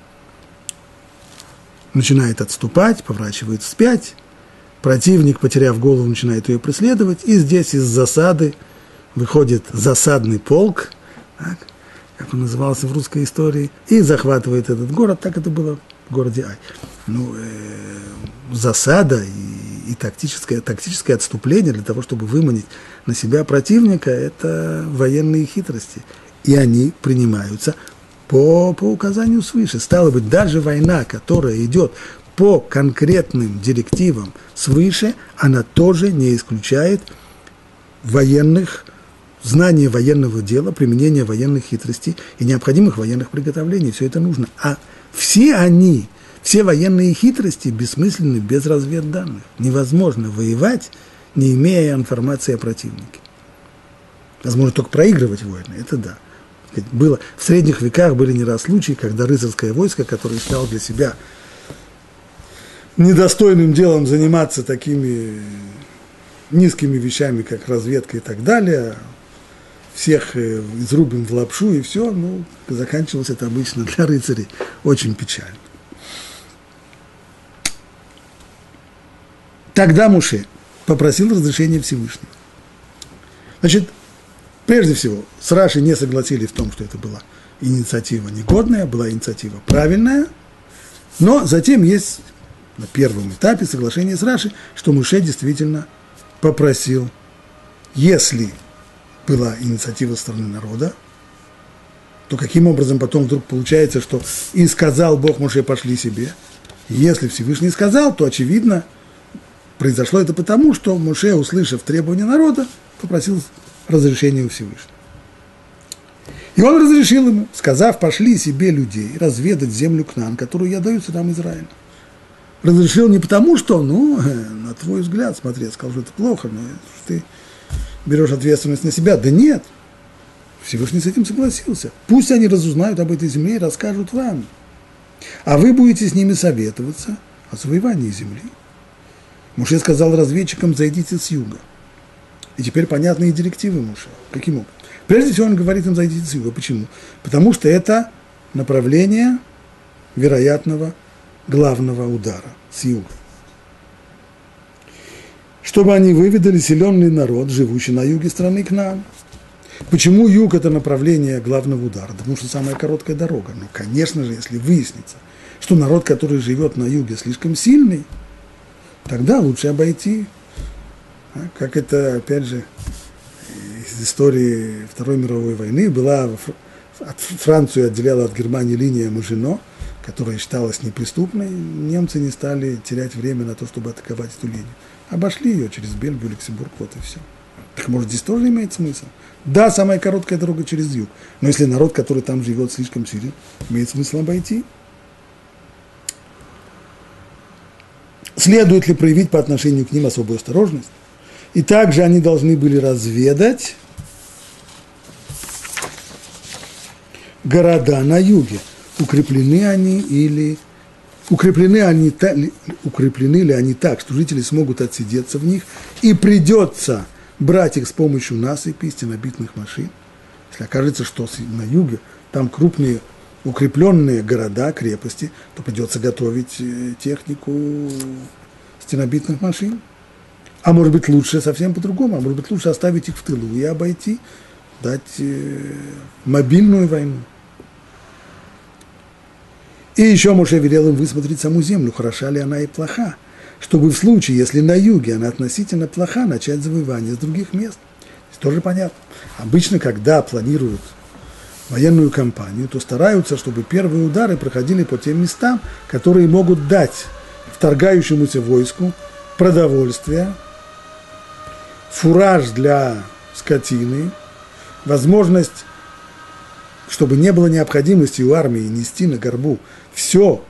начинает отступать, поворачивает вспять, противник, потеряв голову, начинает ее преследовать, и здесь из засады выходит засадный полк, так, как он назывался в русской истории, и захватывает этот город. Так это было в городе Ай. Засада и тактическое отступление для того, чтобы выманить на себя противника, это военные хитрости. И они принимаются по указанию свыше. Стало быть, даже война, которая идет по конкретным директивам свыше, она тоже не исключает знания военного дела, применения военных хитростей и необходимых военных приготовлений. Все это нужно. А все военные хитрости бессмысленны без разведданных. Невозможно воевать, не имея информации о противнике. Возможно, только проигрывать войны, это да. В средних веках были не раз случаи, когда рыцарское войско, которое считало для себя недостойным делом заниматься такими низкими вещами, как разведка и так далее, всех изрубим в лапшу и все, заканчивалось это обычно для рыцарей очень печально. Тогда Моше попросил разрешения Всевышнего. Значит, прежде всего, с Раши не согласились в том, что это была инициатива негодная, была инициатива правильная, но затем есть на первом этапе соглашение с Раши, что Моше действительно попросил, если была инициатива со стороны народа, то каким образом потом вдруг получается, что «и сказал Бог Моше, пошли себе». Если Всевышний сказал, то, очевидно, произошло это потому, что Моше, услышав требования народа, попросил разрешения у Всевышнего. И он разрешил ему, сказав: «Пошли себе людей разведать землю Кнаан, которую я даю сынам Израиля». Разрешил не потому, что, на твой взгляд, смотри, я сказал, что это плохо, но ты берешь ответственность на себя. Да нет, Всевышний с этим согласился. Пусть они разузнают об этой земле и расскажут вам. А вы будете с ними советоваться о завоевании земли. Моше сказал разведчикам: зайдите с юга. И теперь понятны и директивы Моше. Каким образом? Прежде всего он говорит им: зайдите с юга. Почему? Потому что это направление вероятного главного удара с юга. Чтобы они выведали сильный народ, живущий на юге страны Кнаан. Почему юг – это направление главного удара? Потому что самая короткая дорога. Но, конечно же, если выяснится, что народ, который живет на юге, слишком сильный, тогда лучше обойти. Как это, опять же, из истории Второй мировой войны была, Францию отделяла от Германии линия Мажино, которая считалась неприступной. Немцы не стали терять время на то, чтобы атаковать эту линию. Обошли ее через Бельгию, Люксембург, вот и все. Так может, здесь тоже имеет смысл? Да, самая короткая дорога через юг. Но если народ, который там живет, слишком силен, имеет смысл обойти. Следует ли проявить по отношению к ним особую осторожность? И также они должны были разведать города на юге. Укреплены ли они так, что жители смогут отсидеться в них, и придется брать их с помощью насыпи, стенобитных машин. Если окажется, что на юге там крупные укрепленные города, крепости, то придется готовить технику стенобитных машин. А может быть, лучше совсем по-другому, а может быть, лучше оставить их в тылу и обойти, дать мобильную войну. И еще Моше велел им высмотреть саму землю, хороша ли она и плоха, чтобы в случае, если на юге она относительно плоха, начать завоевание с других мест. Здесь тоже понятно. Обычно, когда планируют военную кампанию, то стараются, чтобы первые удары проходили по тем местам, которые могут дать вторгающемуся войску продовольствие, фураж для скотины, возможность, чтобы не было необходимости у армии нести на горбу все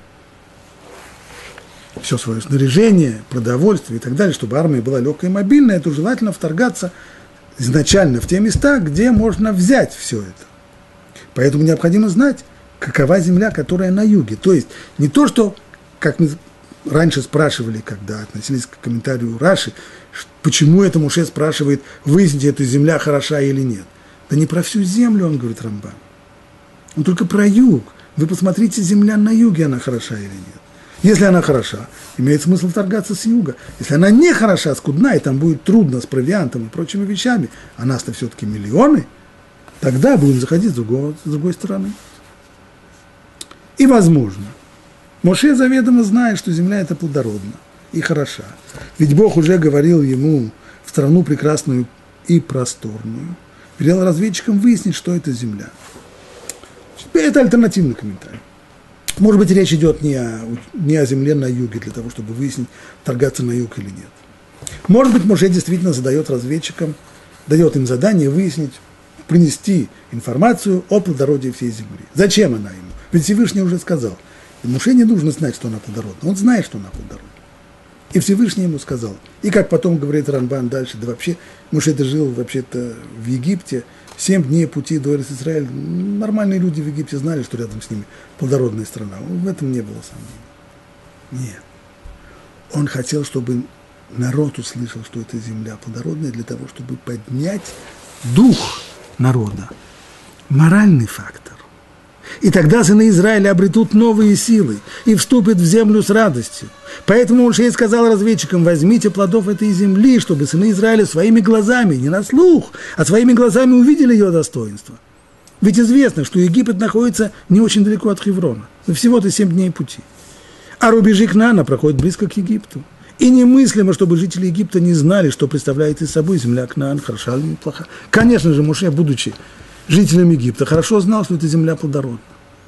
свое снаряжение, продовольствие и так далее, чтобы армия была легкая и мобильная, то желательно вторгаться изначально в те места, где можно взять все это. Поэтому необходимо знать, какова земля, которая на юге. То есть не то, что, как мы раньше спрашивали, когда относились к комментарию Раши, почему это Моше спрашивает, выясните, эта земля хороша или нет. Да не про всю землю, он говорит, Рамбан. Он только про юг. Вы посмотрите, земля на юге, она хороша или нет. Если она хороша, имеет смысл вторгаться с юга. Если она не хороша, скудна, и там будет трудно с провиантом и прочими вещами, а нас-то все-таки миллионы, тогда будем заходить с другой стороны. И возможно, Моше заведомо знает, что земля эта плодородна и хороша. Ведь Бог уже говорил ему в страну прекрасную и просторную, велел разведчикам выяснить, что это земля. Это альтернативный комментарий. Может быть, речь идет не о земле на юге, для того, чтобы выяснить, торгаться на юг или нет. Может быть, Моше действительно задает разведчикам, дает им задание выяснить, принести информацию о плодородии всей земли. Зачем она ему? Ведь Всевышний уже сказал. И Моше не нужно знать, что она плодородна. Он знает, что она плодородна. И Всевышний ему сказал. И как потом говорит Рамбан дальше, да вообще, Моше-то жил вообще-то в Египте, 7 дней пути до Эрец-Исраэль. Нормальные люди в Египте знали, что рядом с ними плодородная страна. В этом не было сомнений. Нет. Он хотел, чтобы народ услышал, что эта земля плодородная, для того, чтобы поднять дух народа. Моральный фактор. И тогда сыны Израиля обретут новые силы и вступят в землю с радостью. Поэтому Моше сказал разведчикам, возьмите плодов этой земли, чтобы сыны Израиля своими глазами, не на слух, а своими глазами увидели ее достоинство. Ведь известно, что Египет находится не очень далеко от Хеврона, всего-то 7 дней пути. А рубежи Кнаана проходят близко к Египту. И немыслимо, чтобы жители Египта не знали, что представляет из собой земля Кнаан, хороша или плоха. Конечно же, Моше, будучи жителем Египта, хорошо знал, что эта земля плодородна.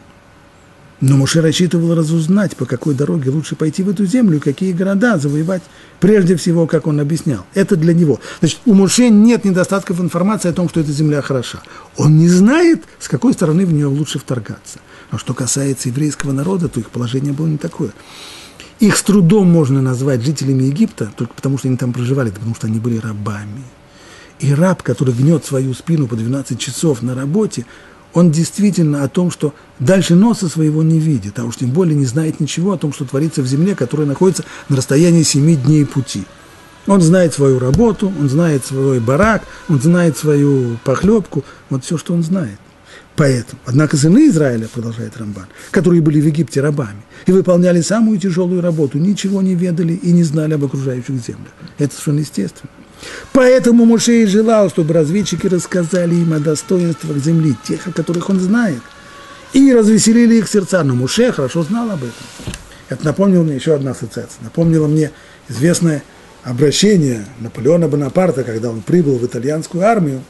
Но Моше рассчитывал разузнать, по какой дороге лучше пойти в эту землю, и какие города завоевать, прежде всего, как он объяснял. Это для него. Значит, у Моше нет недостатков информации о том, что эта земля хороша. Он не знает, с какой стороны в нее лучше вторгаться. Но что касается еврейского народа, то их положение было не такое. Их с трудом можно назвать жителями Египта, только потому, что они там проживали, потому что они были рабами. И раб, который гнет свою спину по 12 часов на работе, он действительно о том, что дальше носа своего не видит, а уж тем более не знает ничего о том, что творится в земле, которая находится на расстоянии 7 дней пути. Он знает свою работу, он знает свой барак, он знает свою похлебку, вот все, что он знает. Поэтому, однако сыны Израиля, продолжает Рамбан, которые были в Египте рабами и выполняли самую тяжелую работу, ничего не ведали и не знали об окружающих землях. Это совершенно естественно. Поэтому Моше и желал, чтобы разведчики рассказали им о достоинствах земли, тех, о которых он знает, и развеселили их сердца. Но Моше хорошо знал об этом. Это напомнило мне еще одна ассоциация. Напомнило мне известное обращение Наполеона Бонапарта, когда он прибыл в итальянскую армию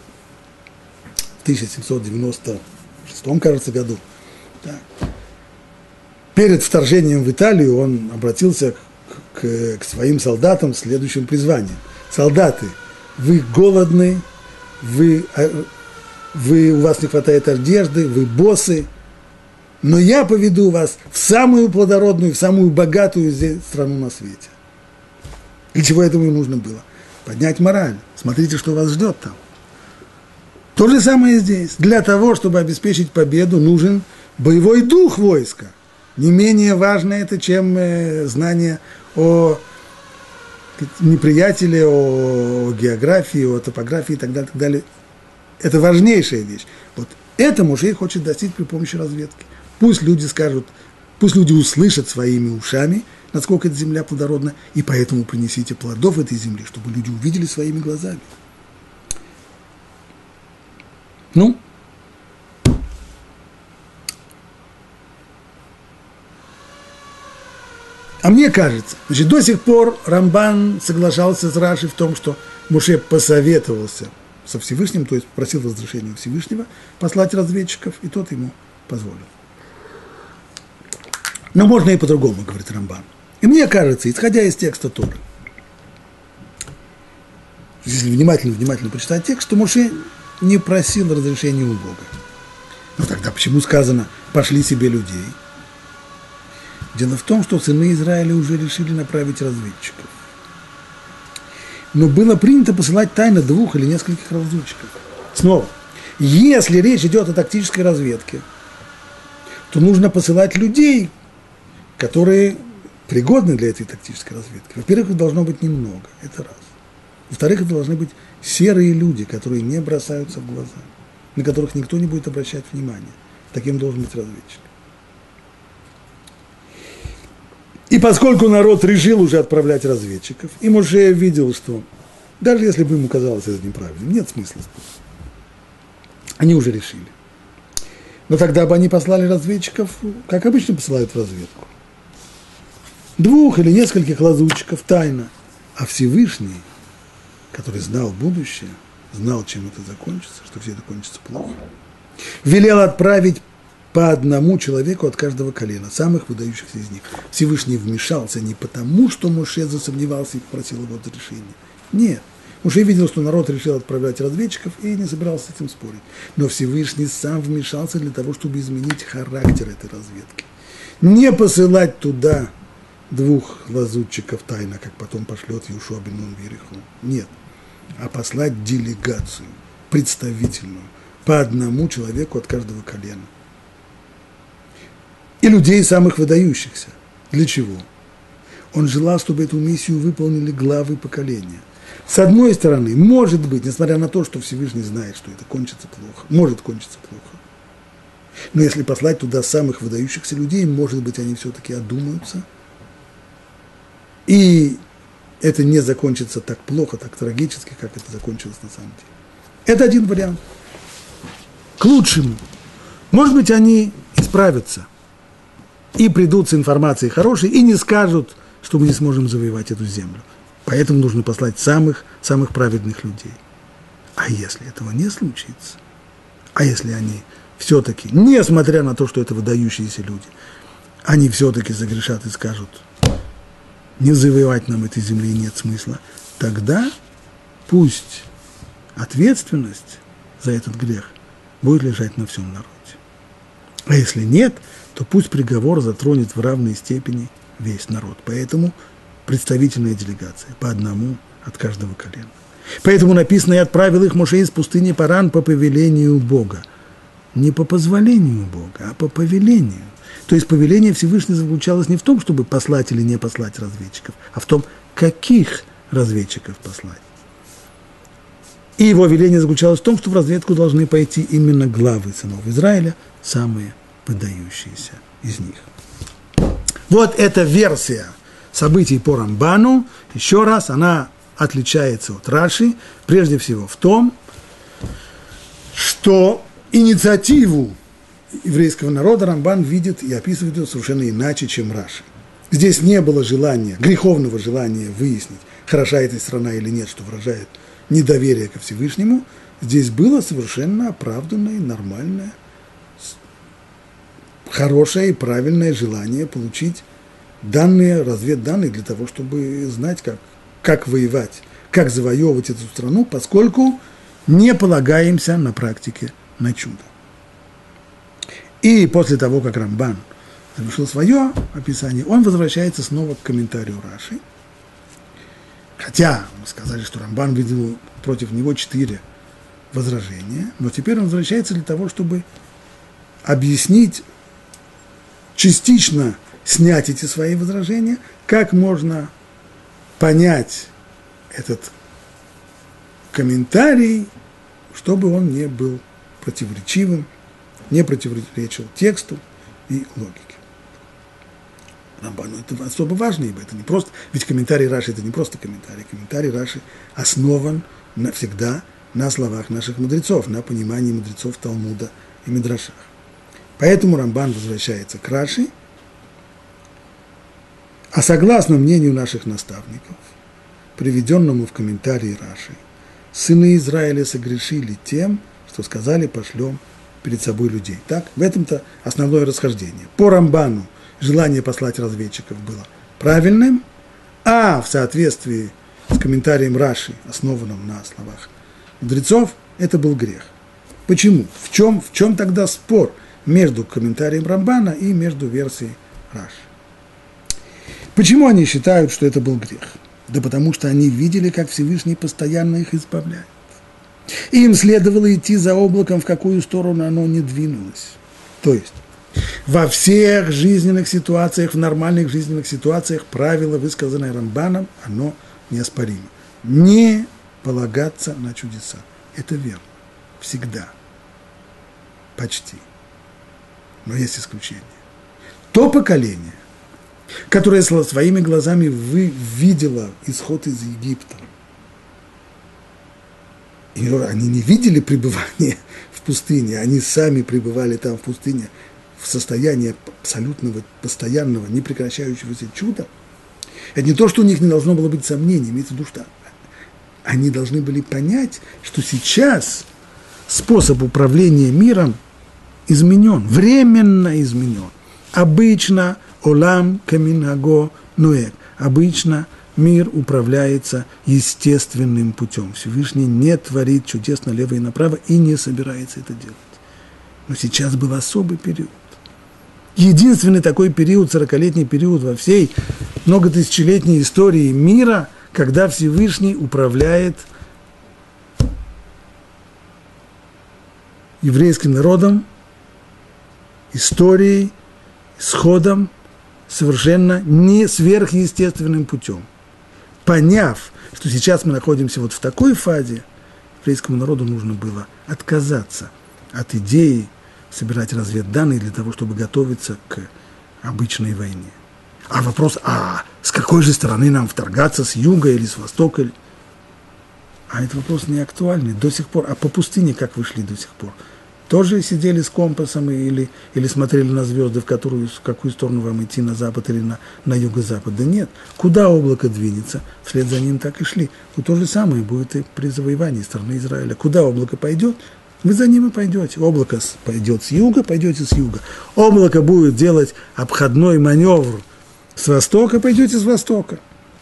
в 1796, кажется, году. Да. Перед вторжением в Италию он обратился к своим солдатам с следующим призванием. Солдаты, вы голодны, у вас не хватает одежды, вы боссы, но я поведу вас в самую плодородную, в самую богатую страну на свете. Для чего этому и нужно было? Поднять мораль. Смотрите, что вас ждет там. То же самое здесь. Для того, чтобы обеспечить победу, нужен боевой дух войска. Не менее важно это, чем знание о неприятеле, о географии, о топографии и так далее, так далее. Это важнейшая вещь. Вот это Моше хочет достичь при помощи разведки. Пусть люди скажут, пусть люди услышат своими ушами, насколько эта земля плодородна, и поэтому принесите плодов этой земли, чтобы люди увидели своими глазами. Ну, а мне кажется, значит, до сих пор Рамбан соглашался с Раши в том, что Моше посоветовался со Всевышним, то есть просил разрешения Всевышнего послать разведчиков, и тот ему позволил. Но можно и по-другому, говорит Рамбан. И мне кажется, исходя из текста Торы, если внимательно почитать текст, то Моше не просил разрешения у Бога. Но тогда почему сказано «пошли себе людей»? Дело в том, что сыны Израиля уже решили направить разведчиков. Но было принято посылать тайно 2 или нескольких разведчиков. Снова, если речь идет о тактической разведке, то нужно посылать людей, которые пригодны для этой тактической разведки. Во-первых, их должно быть немного, это раз. Во-вторых, это должны быть серые люди, которые не бросаются в глаза, на которых никто не будет обращать внимания. Таким должен быть разведчик. И поскольку народ решил уже отправлять разведчиков, и Моше видел, что даже если бы ему казалось это неправильным, нет смысла спорить. Они уже решили. Но тогда бы они послали разведчиков, как обычно посылают в разведку. 2 или нескольких лазутчиков тайно. А Всевышний, который знал будущее, знал, чем это закончится, что все это кончится плохо, велел отправить по 1 человеку от каждого колена, самых выдающихся из них. Всевышний вмешался не потому, что Моше засомневался и попросил его разрешения. Нет. Моше видел, что народ решил отправлять разведчиков и не собирался с этим спорить. Но Всевышний сам вмешался для того, чтобы изменить характер этой разведки. Не посылать туда 2 лазутчиков тайно, как потом пошлет Йошуа бен Нун в Ерихо. Нет. А послать делегацию, представительную, по 1 человеку от каждого колена. И людей самых выдающихся. Для чего? Он желал, чтобы эту миссию выполнили главы поколения. С одной стороны, может быть, несмотря на то, что Всевышний знает, что это кончится плохо, может кончиться плохо, но если послать туда самых выдающихся людей, может быть, они все-таки одумаются, и это не закончится так плохо, так трагически, как это закончилось на самом деле. Это один вариант. К лучшему. Может быть, они исправятся и придут с информацией хорошей, и не скажут, что мы не сможем завоевать эту землю. Поэтому нужно послать самых праведных людей. А если этого не случится? А если они все-таки, несмотря на то, что это выдающиеся люди, они все-таки загрешат и скажут, не завоевать нам этой земли нет смысла, тогда пусть ответственность за этот грех будет лежать на всем народе. А если нет, то пусть приговор затронет в равной степени весь народ. Поэтому представительная делегация, по 1 от каждого колена. Поэтому написано, и отправил их Моше из пустыни Паран по повелению Бога. Не по позволению Бога, а по повелению. То есть повеление Всевышнего заключалось не в том, чтобы послать или не послать разведчиков, а в том, каких разведчиков послать. И его веление заключалось в том, что в разведку должны пойти именно главы сынов Израиля, самые выдающиеся из них. Вот эта версия событий по Рамбану, еще раз, она отличается от Раши, прежде всего в том, что инициативу еврейского народа Рамбан видит и описывает ее совершенно иначе, чем Раши. Здесь не было желания, греховного желания выяснить, хороша эта страна или нет, что выражает недоверие ко Всевышнему. Здесь было совершенно оправданное, нормальное, хорошее и правильное желание получить данные, разведданные для того, чтобы знать, как воевать, как завоевывать эту страну, поскольку не полагаемся на практике на чудо. И после того, как Рамбан завершил свое описание, он возвращается снова к комментарию Раши. Хотя мы сказали, что Рамбан видел против него 4 возражения, но теперь он возвращается для того, чтобы объяснить, частично снять эти свои возражения, как можно понять этот комментарий, чтобы он не был противоречивым, не противоречил тексту и логике. Рамбану это особо важно, ибо это не просто, ведь комментарий Раши это не просто комментарий. Комментарий Раши основан всегда на словах наших мудрецов, на понимании мудрецов Талмуда и Мидрашах. Поэтому Рамбан возвращается к Раши, а согласно мнению наших наставников, приведенному в комментарии Раши, сыны Израиля согрешили тем, что сказали, пошлем перед собой людей. Так, в этом-то основное расхождение. По Рамбану желание послать разведчиков было правильным, а в соответствии с комментарием Раши, основанным на словах мудрецов, это был грех. Почему? В чем тогда спор между комментарием Рамбана и между версией Раши? Почему они считают, что это был грех? Да потому что они видели, как Всевышний постоянно их избавляет. И им следовало идти за облаком, в какую сторону оно не двинулось. То есть во всех жизненных ситуациях, в нормальных жизненных ситуациях правило, высказанное Рамбаном, оно неоспоримо. Не полагаться на чудеса. Это верно. Всегда. Почти. Но есть исключение. То поколение, которое своими глазами видело исход из Египта, и они не видели пребывания в пустыне, они сами пребывали там в пустыне в состоянии абсолютного, постоянного, непрекращающегося чуда. Это не то, что у них не должно было быть сомнений, имеется в виду, что они должны были понять, что сейчас способ управления миром изменен, временно изменен. Обычно олам каминаго ноэг. Обычно мир управляется естественным путем. Всевышний не творит чудес налево и направо и не собирается это делать. Но сейчас был особый период. Единственный такой период, 40-летний период во всей многотысячелетней истории мира, когда Всевышний управляет еврейским народом, историей, исходом, совершенно не сверхъестественным путем. Поняв, что сейчас мы находимся вот в такой фазе, еврейскому народу нужно было отказаться от идеи собирать разведданные для того, чтобы готовиться к обычной войне. А вопрос, с какой же стороны нам вторгаться, с юга или с востока? А этот вопрос не актуальный до сих пор. А по пустыне как вы шли до сих пор? Тоже сидели с компасом или смотрели на звезды, в какую сторону вам идти, на запад или на юго-запад? Да нет. Куда облако двинется, вслед за ним так и шли. Вот то же самое будет и при завоевании страны Израиля. Куда облако пойдет, вы за ним и пойдете. Облако пойдет с юга, пойдете с юга. Облако будет делать обходной маневр с востока, пойдете с востока.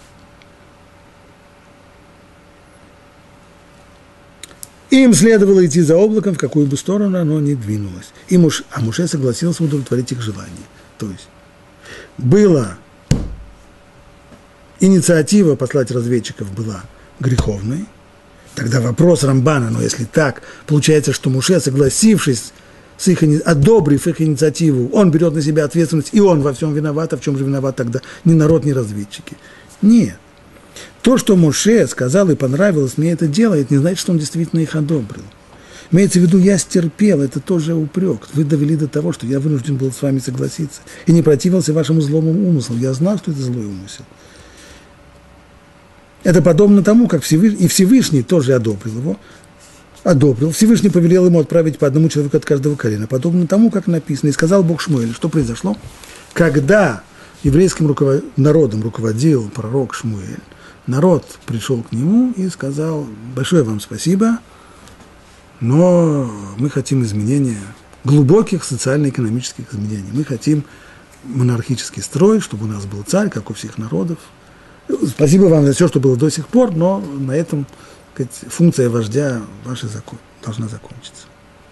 Им следовало идти за облаком, в какую бы сторону оно ни двинулось. А Моше согласился удовлетворить их желание. То есть была инициатива послать разведчиков была греховной. Тогда вопрос Рамбана, но если так, получается, что Моше, согласившись, одобрив их инициативу, он берет на себя ответственность, и он во всем виноват. А в чем же виноват тогда ни народ, ни разведчики? Нет. То, что Моше сказал и понравилось мне это дело, это не значит, что он действительно их одобрил. Имеется в виду, я стерпел, это тоже упрек. Вы довели до того, что я вынужден был с вами согласиться. И не противился вашему злому умыслу. Я знал, что это злой умысел. Это подобно тому, как Всевышний тоже одобрил его. Одобрил. Всевышний повелел ему отправить по одному человеку от каждого колена. Подобно тому, как написано. И сказал Бог Шмуэлю, что произошло? Когда еврейским народом руководил пророк Шмуэль, народ пришел к нему и сказал: большое вам спасибо, но мы хотим изменения, глубоких социально-экономических изменений. Мы хотим монархический строй, чтобы у нас был царь, как у всех народов. Спасибо вам за все, что было до сих пор, но на этом, так сказать, функция вождя ваша должна закончиться.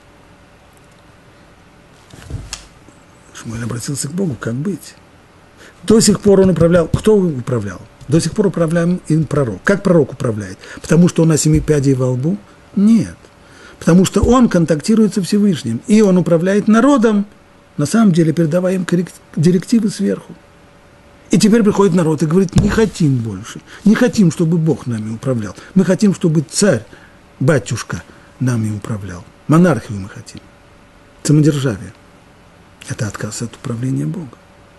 Шмуэль обратился к Богу: как быть? До сих пор он управлял. Кто управлял? До сих пор управляем им пророк. Как пророк управляет? Потому что он на 7 пядей во лбу? Нет. Потому что он контактирует со Всевышним. И он управляет народом, на самом деле передавая им директивы сверху. И теперь приходит народ и говорит: не хотим больше. Не хотим, чтобы Бог нами управлял. Мы хотим, чтобы царь, батюшка, нами управлял. Монархию мы хотим. Самодержавие. Это отказ от управления Бога.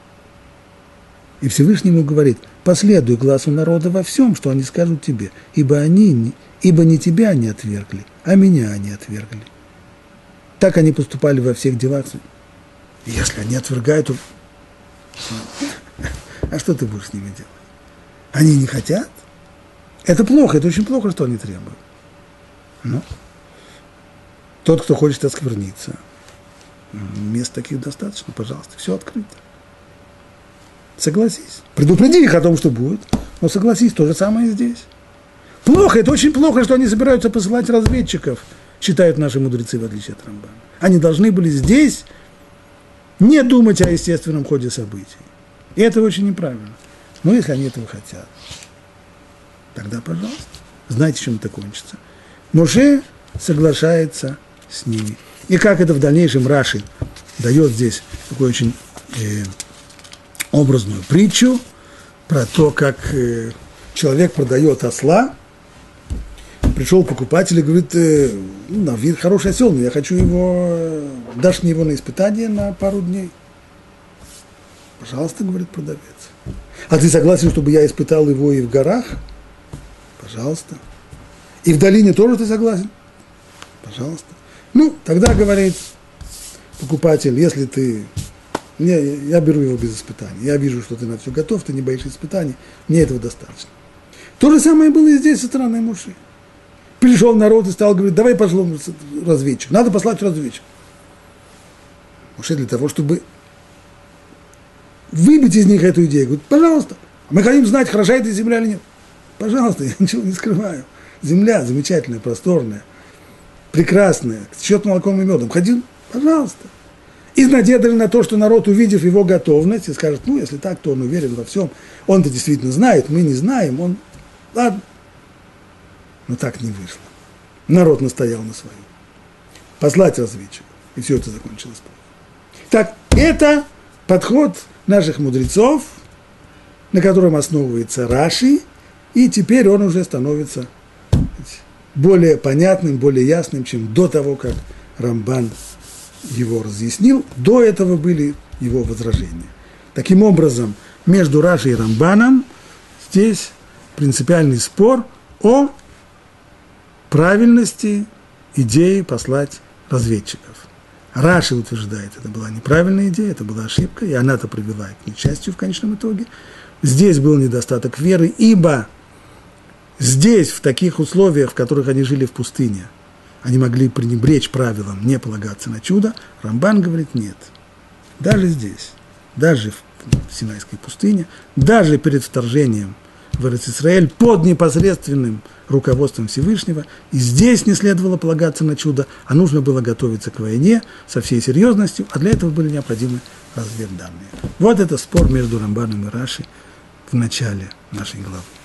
И Всевышний ему говорит: последуй глазу народа во всем, что они скажут тебе, ибо не тебя они отвергли, а меня они отвергли. Так они поступали во всех делах. И если они отвергают, то... А что ты будешь с ними делать? Они не хотят? Это плохо, это очень плохо, что они требуют. Но тот, кто хочет оскверниться, мест таких достаточно, пожалуйста, все открыто. Согласись. Предупреди их о том, что будет, но согласись, то же самое и здесь. Плохо, это очень плохо, что они собираются посылать разведчиков, считают наши мудрецы, в отличие от Рамбана. Они должны были здесь не думать о естественном ходе событий. И это очень неправильно. Но если они этого хотят, тогда, пожалуйста, знаете, чем это кончится. Моше соглашается с ними. И как это в дальнейшем Раши дает здесь такую очень образную притчу про то, как человек продает осла. Пришел покупатель и говорит: на вид хороший осел, но я хочу его, дашь мне его на испытание на пару дней. Пожалуйста, говорит продавец. А ты согласен, чтобы я испытал его и в горах? Пожалуйста. И в долине тоже ты согласен? Пожалуйста. Ну, тогда говорит покупатель: если ты... я беру его без испытаний. Я вижу, что ты на все готов, ты не боишься испытаний. Мне этого достаточно. То же самое было и здесь со стороны Моше. Пришел народ и стал говорить: давай пошлем разведчик. Надо послать разведчик. Моше для того, чтобы выбить из них эту идею, говорит: пожалуйста, мы хотим знать, хороша эта земля или нет. Пожалуйста, я ничего не скрываю. Земля замечательная, просторная, прекрасная, течет молоком и медом. Хотим, пожалуйста. Из надежды на то, что народ, увидев его готовность, и скажет: ну, если так, то он уверен во всем. Он-то действительно знает, мы не знаем, он... Ладно. Но так не вышло. Народ настоял на своем. Послать разведчика. И все это закончилось. Так, это подход наших мудрецов, на котором основывается Раши, и теперь он уже становится более понятным, более ясным, чем до того, как Рамбан его разъяснил. До этого были его возражения. Таким образом, между Раши и Рамбаном здесь принципиальный спор о правильности идеи послать разведчиков. Раши утверждает, это была неправильная идея, это была ошибка, и она-то привела к несчастью в конечном итоге. Здесь был недостаток веры, ибо здесь, в таких условиях, в которых они жили в пустыне, они могли пренебречь правилам, не полагаться на чудо. Рамбан говорит: нет. Даже здесь, даже в Синайской пустыне, даже перед вторжением в Эрец-Исраэль под непосредственным руководством Всевышнего, и здесь не следовало полагаться на чудо, а нужно было готовиться к войне со всей серьезностью, а для этого были необходимы разведданные. Вот это спор между Рамбаном и Раши в начале нашей главы.